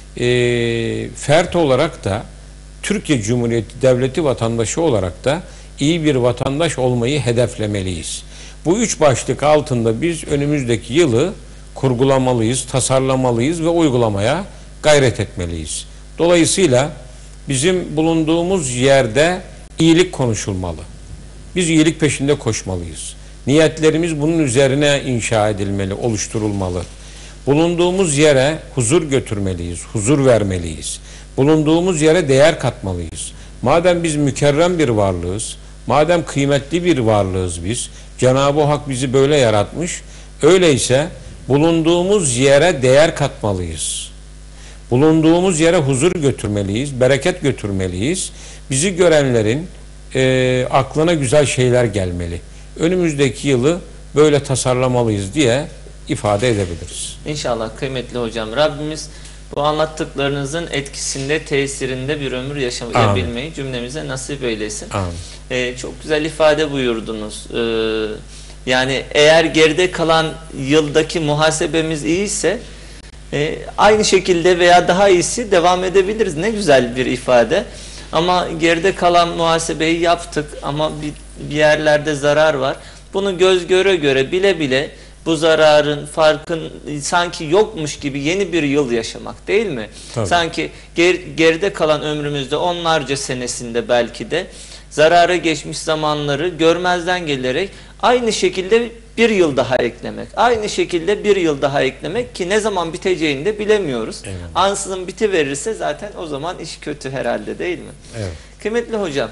e, fert olarak da Türkiye Cumhuriyeti Devleti vatandaşı olarak da iyi bir vatandaş olmayı hedeflemeliyiz. Bu üç başlık altında biz önümüzdeki yılı kurgulamalıyız, tasarlamalıyız ve uygulamaya gayret etmeliyiz. Dolayısıyla bizim bulunduğumuz yerde iyilik konuşulmalı. Biz iyilik peşinde koşmalıyız. Niyetlerimiz bunun üzerine inşa edilmeli, oluşturulmalı. Bulunduğumuz yere huzur götürmeliyiz, huzur vermeliyiz. Bulunduğumuz yere değer katmalıyız. Madem biz mükerrem bir varlığız, madem kıymetli bir varlığız biz, Cenab-ı Hak bizi böyle yaratmış, öyleyse bulunduğumuz yere değer katmalıyız. Bulunduğumuz yere huzur götürmeliyiz, bereket götürmeliyiz. Bizi görenlerin e, aklına güzel şeyler gelmeli. Önümüzdeki yılı böyle tasarlamalıyız diye ifade edebiliriz. İnşallah kıymetli hocam. Rabbimiz bu anlattıklarınızın etkisinde, tesirinde bir ömür yaşayabilmeyi cümlemize nasip eylesin. Amin. Ee, çok güzel ifade buyurdunuz. Ee, yani eğer geride kalan yıldaki muhasebemiz iyiyse e, aynı şekilde veya daha iyisi devam edebiliriz. Ne güzel bir ifade. Ama geride kalan muhasebeyi yaptık ama bir, bir yerlerde zarar var. Bunu göz göre göre bile bile bu zararın farkın sanki yokmuş gibi yeni bir yıl yaşamak değil mi? Tabii. Sanki ger, geride kalan ömrümüzde onlarca senesinde belki de zarara geçmiş zamanları görmezden gelerek aynı şekilde bir yıl daha eklemek. Aynı şekilde bir yıl daha eklemek ki ne zaman biteceğini de bilemiyoruz. Evet. Ansızın bitiverirse zaten o zaman iş kötü herhalde değil mi? Evet. Kıymetli hocam,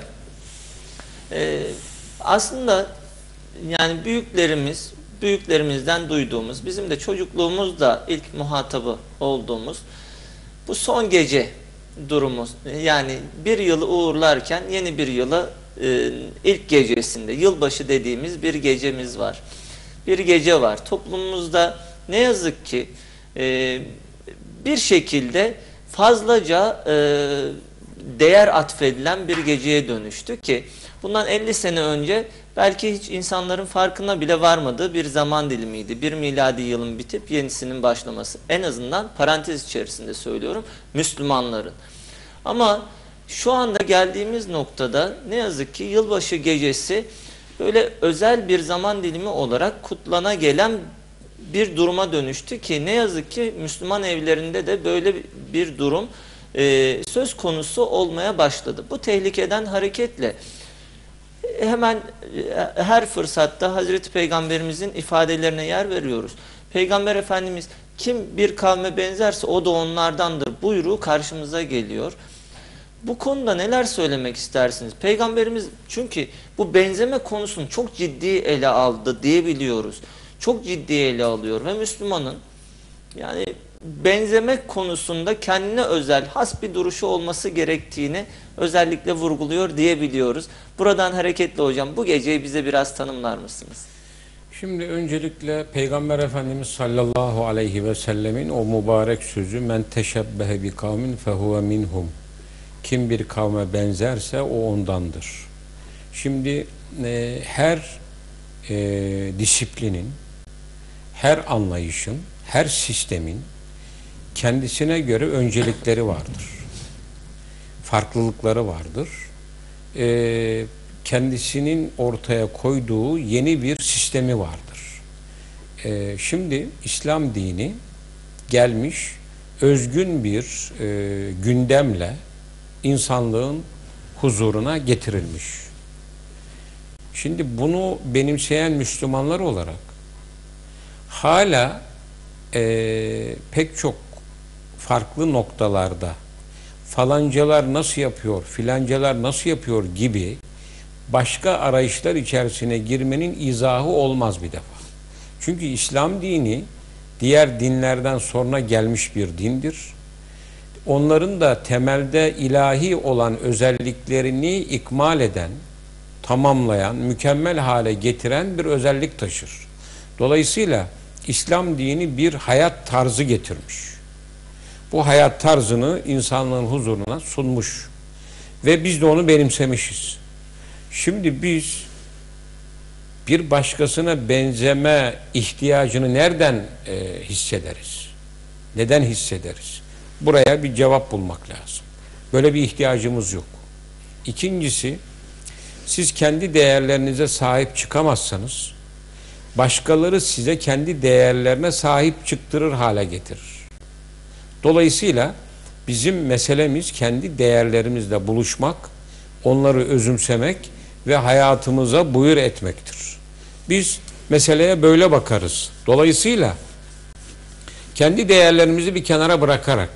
e, aslında yani büyüklerimiz, büyüklerimizden duyduğumuz, bizim de çocukluğumuzda ilk muhatabı olduğumuz bu son gece durumu, yani bir yılı uğurlarken yeni bir yıla e, ilk gecesinde, yılbaşı dediğimiz bir gecemiz var. Bir gece var. Toplumumuzda ne yazık ki e, bir şekilde fazlaca e, değer atfedilen bir geceye dönüştü ki bundan elli sene önce belki hiç insanların farkına bile varmadığı bir zaman dilimiydi. Bir miladi yılın bitip yenisinin başlaması. En azından parantez içerisinde söylüyorum, Müslümanların. Ama şu anda geldiğimiz noktada ne yazık ki yılbaşı gecesi böyle özel bir zaman dilimi olarak kutlana gelen bir duruma dönüştü ki ne yazık ki Müslüman evlerinde de böyle bir durum e, söz konusu olmaya başladı. Bu tehlikeden hareketle hemen her fırsatta Hazreti Peygamberimizin ifadelerine yer veriyoruz. Peygamber Efendimiz kim bir kavme benzerse o da onlardandır buyruğu karşımıza geliyor. Bu konuda neler söylemek istersiniz? Peygamberimiz çünkü bu benzeme konusunu çok ciddi ele aldı diyebiliyoruz. Çok ciddi ele alıyor ve Müslümanın yani benzemek konusunda kendine özel has bir duruşu olması gerektiğini özellikle vurguluyor diyebiliyoruz. Buradan hareketle hocam bu geceyi bize biraz tanımlar mısınız? Şimdi öncelikle Peygamber Efendimiz sallallahu aleyhi ve sellemin o mübarek sözü men teşebbehe bi kavmin fehuve minhum. Kim bir kavme benzerse o ondandır. Şimdi e, her e, disiplinin, her anlayışın, her sistemin kendisine göre öncelikleri vardır. Farklılıkları vardır. E, kendisinin ortaya koyduğu yeni bir sistemi vardır. E, şimdi İslam dini gelmiş özgün bir e, gündemle insanlığın huzuruna getirilmiş. Şimdi bunu benimseyen Müslümanlar olarak hala e, pek çok farklı noktalarda falancalar nasıl yapıyor, filancalar nasıl yapıyor gibi başka arayışlar içerisine girmenin izahı olmaz bir defa. Çünkü İslam dini diğer dinlerden sonra gelmiş bir dindir. Onların da temelde ilahi olan özelliklerini ikmal eden, tamamlayan, mükemmel hale getiren bir özellik taşır. Dolayısıyla İslam dini bir hayat tarzı getirmiş. Bu hayat tarzını insanlığın huzuruna sunmuş. Ve biz de onu benimsemişiz. Şimdi biz bir başkasına benzeme ihtiyacını nereden e, hissederiz? Neden hissederiz? Buraya bir cevap bulmak lazım. Böyle bir ihtiyacımız yok. İkincisi, siz kendi değerlerinize sahip çıkamazsanız, başkaları size kendi değerlerine sahip çıktırır hale getirir. Dolayısıyla bizim meselemiz kendi değerlerimizle buluşmak, onları özümsemek ve hayatımıza buyur etmektir. Biz meseleye böyle bakarız. Dolayısıyla kendi değerlerimizi bir kenara bırakarak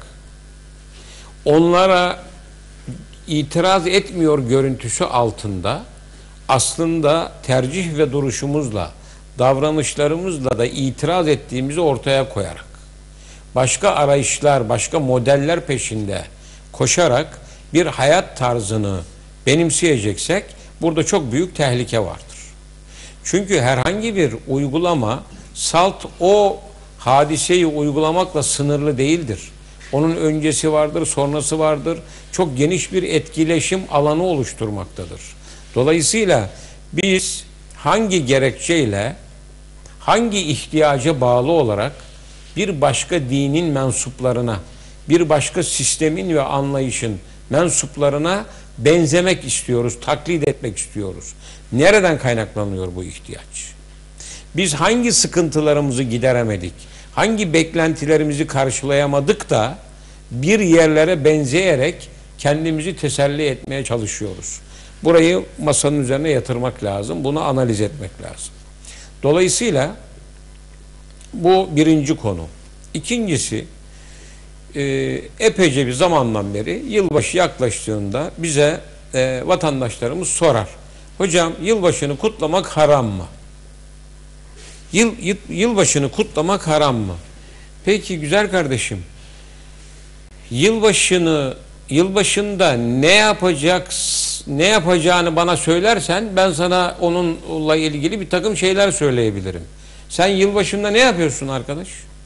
onlara itiraz etmiyor görüntüsü altında aslında tercih ve duruşumuzla, davranışlarımızla da itiraz ettiğimizi ortaya koyarak, başka arayışlar, başka modeller peşinde koşarak bir hayat tarzını benimseyeceksek burada çok büyük tehlike vardır. Çünkü herhangi bir uygulama salt o hadiseyi uygulamakla sınırlı değildir. Onun öncesi vardır, sonrası vardır. Çok geniş bir etkileşim alanı oluşturmaktadır. Dolayısıyla biz hangi gerekçeyle, hangi ihtiyaca bağlı olarak bir başka dinin mensuplarına, bir başka sistemin ve anlayışın mensuplarına benzemek istiyoruz, taklit etmek istiyoruz. Nereden kaynaklanıyor bu ihtiyaç? Biz hangi sıkıntılarımızı gideremedik, hangi beklentilerimizi karşılayamadık da bir yerlere benzeyerek kendimizi teselli etmeye çalışıyoruz. Burayı masanın üzerine yatırmak lazım, bunu analiz etmek lazım. Dolayısıyla bu birinci konu. İkincisi, e, epeyce bir zamandan beri yılbaşı yaklaştığında bize e, vatandaşlarımız sorar. Hocam, yılbaşını kutlamak haram mı? Yıl, yıl, yılbaşını kutlamak haram mı? Peki güzel kardeşim, yılbaşını yılbaşında ne yapacak ne yapacağını bana söylersen ben sana onunla ilgili bir takım şeyler söyleyebilirim. Sen yılbaşında ne yapıyorsun arkadaş?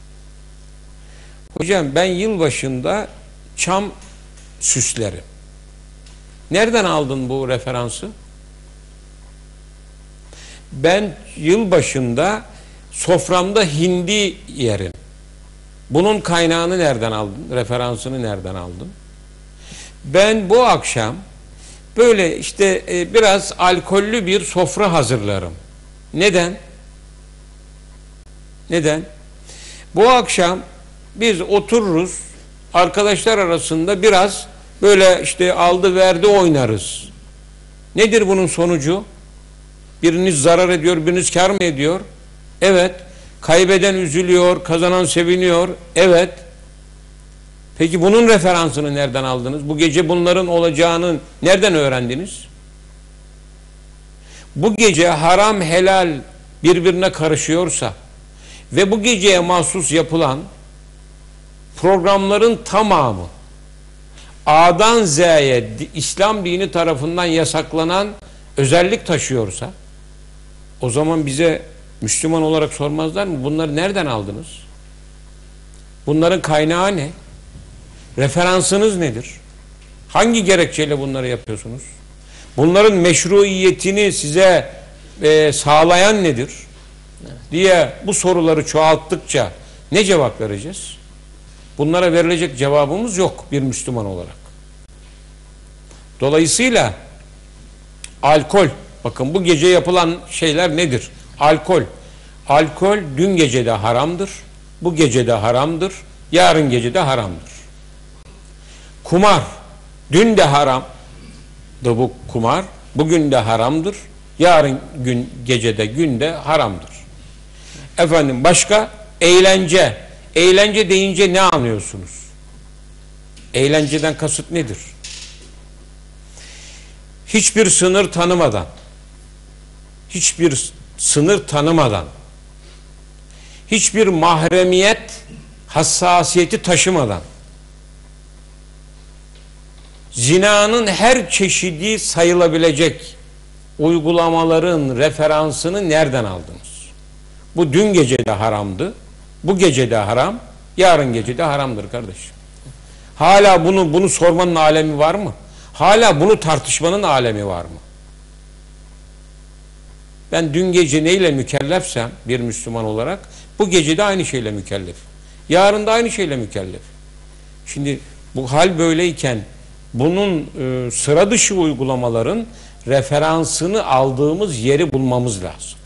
Hocam, ben yılbaşında çam süslerim. Nereden aldın bu referansı? Ben yılbaşında soframda hindi yerim. Bunun kaynağını nereden aldın? Referansını nereden aldın? Ben bu akşam böyle işte e, biraz alkollü bir sofra hazırlarım. Neden? Neden? Bu akşam biz otururuz, arkadaşlar arasında biraz böyle işte aldı verdi oynarız. Nedir bunun sonucu? Biriniz zarar ediyor, biriniz kar mı ediyor? Evet. Kaybeden üzülüyor, kazanan seviniyor. Evet. Peki bunun referansını nereden aldınız? Bu gece bunların olacağını nereden öğrendiniz? Bu gece haram helal birbirine karışıyorsa ve bu geceye mahsus yapılan programların tamamı A'dan Z'ye İslam dini tarafından yasaklanan özellik taşıyorsa, o zaman bize Müslüman olarak sormazlar mı? Bunları nereden aldınız? Bunların kaynağı ne? Referansınız nedir? Hangi gerekçeyle bunları yapıyorsunuz? Bunların meşruiyetini size e, sağlayan nedir? Evet. Diye bu soruları çoğalttıkça ne cevap vereceğiz? Bunlara verilecek cevabımız yok bir Müslüman olarak. Dolayısıyla alkol, bakın bu gece yapılan şeyler nedir? Alkol. Alkol dün gece de haramdır, bu gece de haramdır, yarın gece de haramdır. Kumar, dün de haramdı bu kumar, bugün de haramdır, yarın gün gecede günde haramdır. Efendim başka? Eğlence. Eğlence deyince ne anlıyorsunuz? Eğlenceden kasıt nedir? Hiçbir sınır tanımadan, hiçbir sınır tanımadan, hiçbir mahremiyet hassasiyeti taşımadan, zinanın her çeşidi sayılabilecek uygulamaların referansını nereden aldınız? Bu dün gece de haramdı, bu gece de haram, yarın gece de haramdır kardeşim. Hala bunu bunu sormanın alemi var mı? Hala bunu tartışmanın alemi var mı? Ben dün gece neyle mükellefsem bir Müslüman olarak bu gece de aynı şeyle mükellef. Yarın da aynı şeyle mükellef. Şimdi bu hal böyleyken bunun e, sıra dışı uygulamaların referansını aldığımız yeri bulmamız lazım.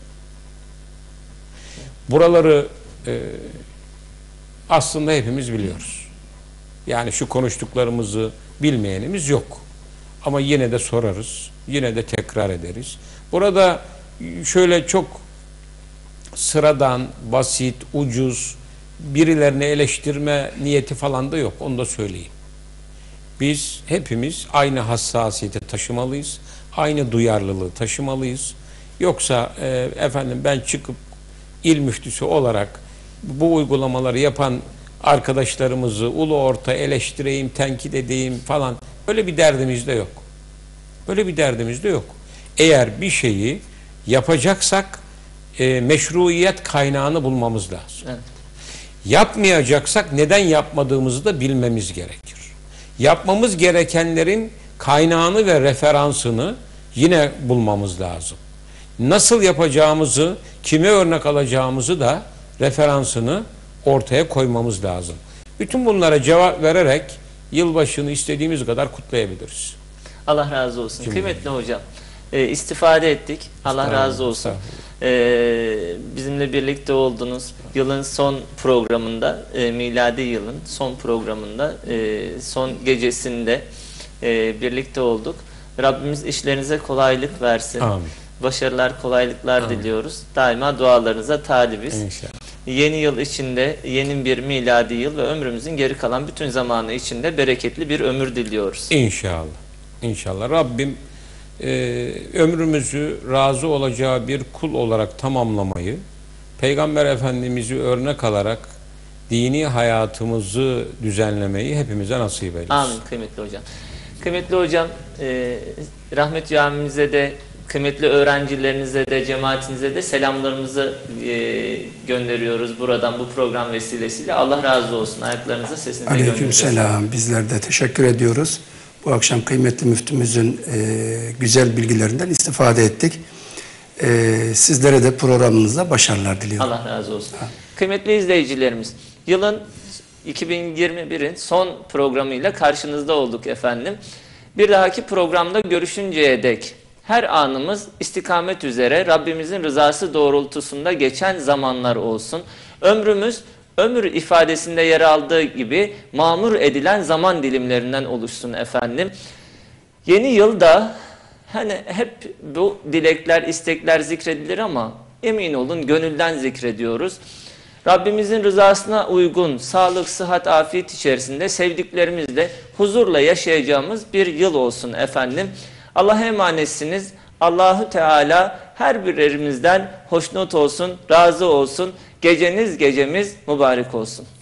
Buraları e, aslında hepimiz biliyoruz. Yani şu konuştuklarımızı bilmeyenimiz yok. Ama yine de sorarız, yine de tekrar ederiz. Burada şöyle çok sıradan, basit, ucuz, birilerini eleştirme niyeti falan da yok. Onu da söyleyeyim. Biz hepimiz aynı hassasiyeti taşımalıyız, aynı duyarlılığı taşımalıyız. Yoksa e, efendim ben çıkıp il müftüsü olarak bu uygulamaları yapan arkadaşlarımızı ulu orta eleştireyim, tenkit edeyim falan, öyle bir derdimiz de yok. Böyle bir derdimiz de yok. Eğer bir şeyi yapacaksak e, meşruiyet kaynağını bulmamız lazım. Evet. Yapmayacaksak neden yapmadığımızı da bilmemiz gerekir. Yapmamız gerekenlerin kaynağını ve referansını yine bulmamız lazım. Nasıl yapacağımızı, kime örnek alacağımızı da referansını ortaya koymamız lazım. Bütün bunlara cevap vererek yılbaşını istediğimiz kadar kutlayabiliriz. Allah razı olsun. Cümle. Kıymetli hocam, e, istifade ettik. Allah Estağfurullah, razı olsun. estağfurullah. E, bizimle birlikte oldunuz. Yılın son programında, e, miladi yılın son programında, e, son gecesinde e, birlikte olduk. Rabbimiz işlerinize kolaylık versin. Amin. Başarılar, kolaylıklar Amin. diliyoruz. Daima dualarınıza talibiz. İnşallah. Yeni yıl içinde, yeni bir miladi yıl ve ömrümüzün geri kalan bütün zamanı içinde bereketli bir ömür diliyoruz. İnşallah. İnşallah. Rabbim e, ömrümüzü razı olacağı bir kul olarak tamamlamayı, Peygamber Efendimiz'i örnek alarak dini hayatımızı düzenlemeyi hepimize nasip eylesin. Amin kıymetli hocam. Kıymetli hocam, e, Rahmet Camimize de, kıymetli öğrencilerinize de, cemaatinize de selamlarımızı e, gönderiyoruz buradan, bu program vesilesiyle. Allah razı olsun. Ayaklarınıza, sesinize gönderiyoruz. Aleykümselam. Bizler de teşekkür ediyoruz. Bu akşam kıymetli müftümüzün e, güzel bilgilerinden istifade ettik. E, sizlere de programınızda başarılar diliyorum. Allah razı olsun. Kıymetli izleyicilerimiz, yılın iki bin yirmi birin son programıyla karşınızda olduk efendim. Bir dahaki programda görüşünceye dek her anımız istikamet üzere Rabbimizin rızası doğrultusunda geçen zamanlar olsun. Ömrümüz ömür ifadesinde yer aldığı gibi mamur edilen zaman dilimlerinden oluşsun efendim. Yeni yılda hani hep bu dilekler, istekler zikredilir ama emin olun gönülden zikrediyoruz. Rabbimizin rızasına uygun, sağlık, sıhhat, afiyet içerisinde sevdiklerimizle huzurla yaşayacağımız bir yıl olsun efendim. Allah'a emanetsiniz. Allahu Teala her birimizden hoşnut olsun, razı olsun. Geceniz gecemiz mübarek olsun.